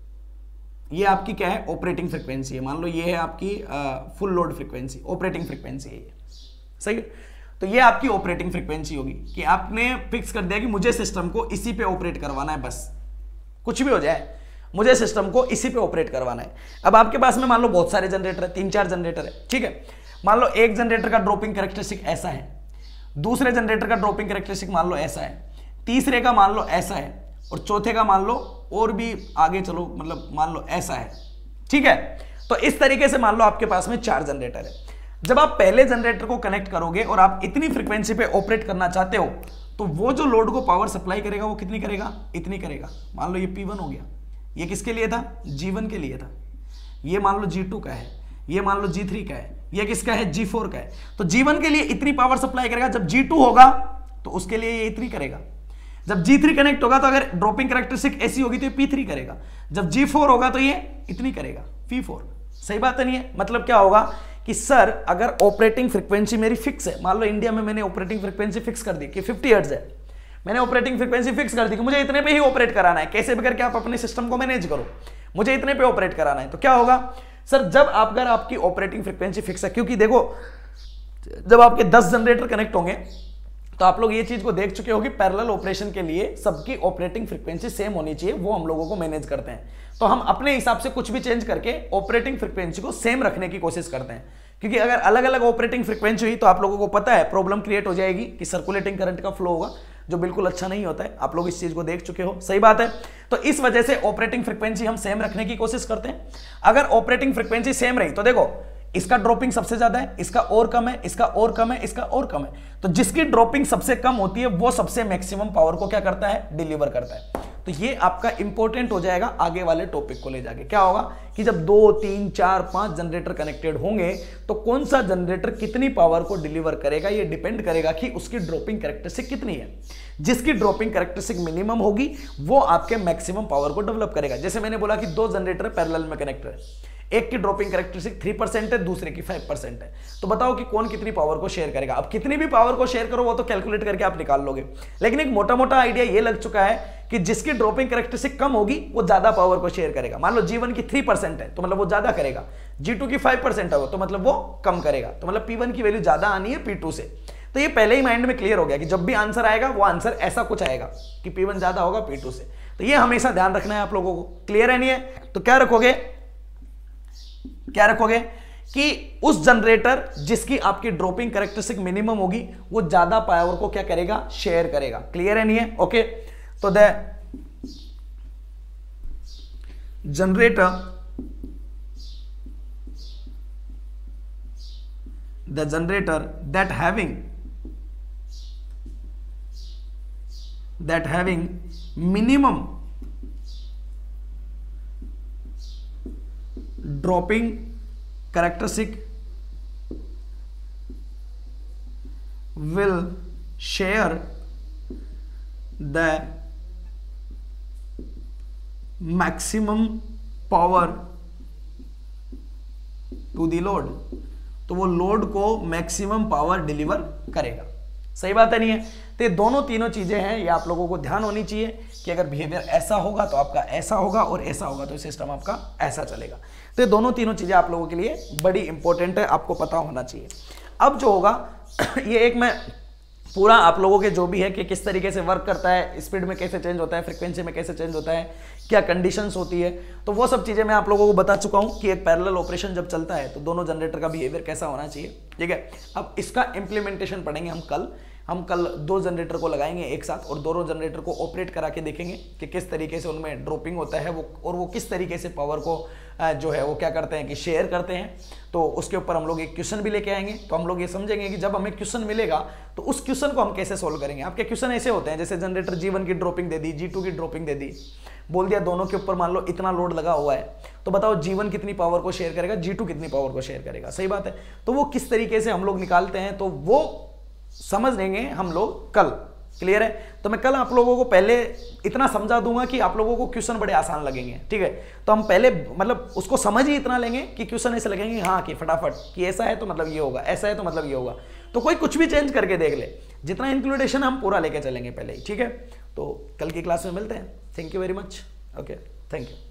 ये आपकी क्या है, ऑपरेटिंग फ्रीक्वेंसी है। मान लो ये है आपकी full load frequency, operating frequency है ये, सही है। तो ये आपकी ऑपरेटिंग फ्रीक्वेंसी होगी कि आपने फिक्स कर दिया कि मुझे सिस्टम को इसी पे ऑपरेट करवाना है, बस कुछ भी हो जाए मुझे सिस्टम को इसी पे ऑपरेट करवाना है। अब आपके पास में मान लो बहुत सारे जनरेटर है, तीन चार जनरेटर है, ठीक है। मान लो एक जनरेटर का ड्रॉपिंग कैरेक्टरिस्टिक ऐसा है, दूसरे जनरेटर का ड्रॉपिंग कैरेक्टरिस्टिक मान लो ऐसा है, तीसरे का मान लो ऐसा है, और चौथे का मान लो और भी आगे चलो, मतलब मान लो ऐसा है, ठीक है। तो इस तरीके से मान लो आपके पास में चार जनरेटर है। जब आप पहले जनरेटर को कनेक्ट करोगे और आप इतनी फ्रीक्वेंसी पे ऑपरेट करना चाहते हो, तो वो जो लोड को पावर सप्लाई करेगा वो कितनी करेगा, इतनी करेगा। मान लो ये पी वन हो गया, ये किसके लिए था, जी वन के लिए था। ये मान लो जी टू का है, ये मान लो जी थ्री का है, ये किसका है, जी फोर का है। तो जी वन के लिए इतनी पावर सप्लाई करेगा। जब जी टू होगा तो उसके लिए ये इतनी करेगा। जब जी थ्री कनेक्ट होगा तो अगर ड्रॉपिंग कैरेक्टरिस्टिक ऐसी होगी तो ये पी थ्री करेगा। जब जी फोर होगा तो ये इतनी करेगा, पी फोर। सही बात है नहीं है? मतलब क्या होगा कि सर अगर ऑपरेटिंग फ्रीक्वेंसी मेरी फिक्स है, मान लो इंडिया में मैंने ऑपरेटिंग फ्रीक्वेंसी फिक्स कर दी कि फिफ्टी हर्ट्ज है, मैंने ऑपरेटिंग फ्रीक्वेंसी फिक्स कर दी कि मुझे इतने पे ही ऑपरेट कराना है, कैसे भी करके आप अपने सिस्टम को मैनेज करो, मुझे इतने पे ऑपरेट कराना है। तो क्या होगा सर, जब आप अगर आपकी ऑपरेटिंग फ्रीक्वेंसी फिक्स है, क्योंकि देखो जब आपके दस जनरेटर कनेक्ट होंगे तो आप लोग ये चीज को देख चुके हो कि पैरेलल ऑपरेशन के लिए सबकी ऑपरेटिंग फ्रीक्वेंसी सेम होनी चाहिए, वो हम लोगों को मैनेज करते हैं। तो हम अपने हिसाब से कुछ भी चेंज करके ऑपरेटिंग फ्रीक्वेंसी को सेम रखने की कोशिश करते हैं, क्योंकि अगर अलग अलग ऑपरेटिंग फ्रीक्वेंसी हुई तो आप लोगों को पता है प्रॉब्लम क्रिएट हो जाएगी कि सर्कुलेटिंग करंट का फ्लो होगा, जो बिल्कुल अच्छा नहीं होता है। आप लोग इस चीज को देख चुके हो, सही बात है। तो इस वजह से ऑपरेटिंग फ्रीक्वेंसी हम सेम रखने की कोशिश करते हैं। अगर ऑपरेटिंग फ्रीक्वेंसी सेम रही तो देखो इसका ड्रॉपिंग सबसे ज्यादा है, इसका और कम है, इसका और कम है, इसका और कम है। तो जिसकी ड्रॉपिंग सबसे कम होती है वो सबसे मैक्सिमम पावर को क्या करता है, डिलीवर करता है। तो ये आपका इंपॉर्टेंट हो जाएगा आगे वाले टॉपिक को ले जाके। क्या होगा कि जब दो तीन चार पांच जनरेटर कनेक्टेड होंगे तो कौन सा जनरेटर कितनी पावर को डिलीवर करेगा, ये डिपेंड करेगा कि उसकी ड्रॉपिंग कैरेक्टरिस्टिक कितनी है। जिसकी ड्रॉपिंग कैरेक्टरिस्टिक मिनिमम होगी वो आपके मैक्सिमम पावर को डेवलप करेगा। जैसे मैंने बोला कि दो जनरेटर पैरेलल में कनेक्ट है, एक की ड्रॉपिंग कैरेक्टरिस्टिक थ्री परसेंट है, दूसरे की फाइव परसेंट है, तो बताओ कि कौन कितनी पावर को शेयर करेगा। अब कितनी भी पावर को शेयर करो वो तो कैलकुलेट करके आप निकाल लोगे, लेकिन एक मोटा मोटा आइडिया ये लग चुका है कि जिसकी ड्रॉपिंग कैरेक्टरिस्टिक कम होगी वो ज्यादा पावर को शेयर करेगा। मान लो जी वन की थ्री परसेंट है तो मतलब वो ज्यादा करेगा, जी टू की फाइव परसेंट है तो मतलब वो कम करेगा। तो मतलब पी वन की वैल्यू ज्यादा आनी है पी टू से। तो ये पहले ही माइंड में क्लियर हो गया कि जब भी आंसर आएगा वो आंसर ऐसा कुछ आएगा कि पी वन ज्यादा होगा पी टू से। तो ये हमेशा ध्यान रखना है आप लोगों को। क्लियर है नहीं है? तो क्या रखोगे, क्या रखोगे कि उस जनरेटर जिसकी आपकी ड्रॉपिंग कैरेक्टरिस्टिक मिनिमम होगी वो ज्यादा पावर को क्या करेगा, शेयर करेगा। क्लियर है नहीं है? ओके। तो the generator the generator that having that having minimum dropping characteristic will share the maximum power to the load। तो वो लोड को मैक्सिमम पावर डिलीवर करेगा। सही बात है नहीं है? तो ये दोनों तीनों चीजें हैं, ये आप लोगों को ध्यान होनी चाहिए कि अगर बिहेवियर ऐसा होगा तो आपका ऐसा होगा और ऐसा होगा तो सिस्टम आपका ऐसा चलेगा। तो ये दोनों तीनों चीजें आप लोगों के लिए बड़ी इंपॉर्टेंट है, आपको पता होना चाहिए। अब जो होगा ये एक मैं पूरा आप लोगों के जो भी है कि किस तरीके से वर्क करता है, स्पीड में कैसे चेंज होता है, फ्रीक्वेंसी में कैसे चेंज होता है, क्या कंडीशंस होती है, तो वो सब चीजें मैं आप लोगों को बता चुका हूं कि एक पैरेलल ऑपरेशन जब चलता है तो दोनों जनरेटर का बिहेवियर कैसा होना चाहिए। ठीक है, अब इसका इंप्लीमेंटेशन पढ़ेंगे हम कल। हम कल दो जनरेटर को लगाएंगे एक साथ और दोनों जनरेटर को ऑपरेट करा के देखेंगे कि किस तरीके से उनमें ड्रॉपिंग होता है वो, और वो किस तरीके से पावर को जो है वो क्या करते हैं कि शेयर करते हैं। तो उसके ऊपर हम लोग एक क्वेश्चन भी लेके आएंगे। तो हम लोग ये समझेंगे कि जब हमें क्वेश्चन मिलेगा तो उस क्वेश्चन को हम कैसे सोल्व करेंगे। आपके क्वेश्चन ऐसे होते हैं जैसे जनरेटर जी वन की ड्रॉपिंग दे दी, जी टू की ड्रॉपिंग दे दी, बोल दिया दोनों के ऊपर मान लो इतना लोड लगा हुआ है, तो बताओ जी वन कितनी पावर को शेयर करेगा, जी टू कितनी पावर को शेयर करेगा। सही बात है। तो वो किस तरीके से हम लोग निकालते हैं तो वो समझ लेंगे हम लोग कल। क्लियर है। तो मैं कल आप लोगों को पहले इतना समझा दूंगा कि आप लोगों को क्वेश्चन बड़े आसान लगेंगे। ठीक है, तो हम पहले मतलब उसको समझ ही इतना लेंगे कि क्वेश्चन ऐसे लगेंगे हाँ कि फटाफट कि ऐसा है तो मतलब ये होगा, ऐसा है तो मतलब ये होगा। तो कोई कुछ भी चेंज करके देख ले, जितना इंक्लूडेशन हम पूरा लेके चलेंगे पहले ही। ठीक है, तो कल की क्लास में मिलते हैं। Thank you very much. Okay, thank you.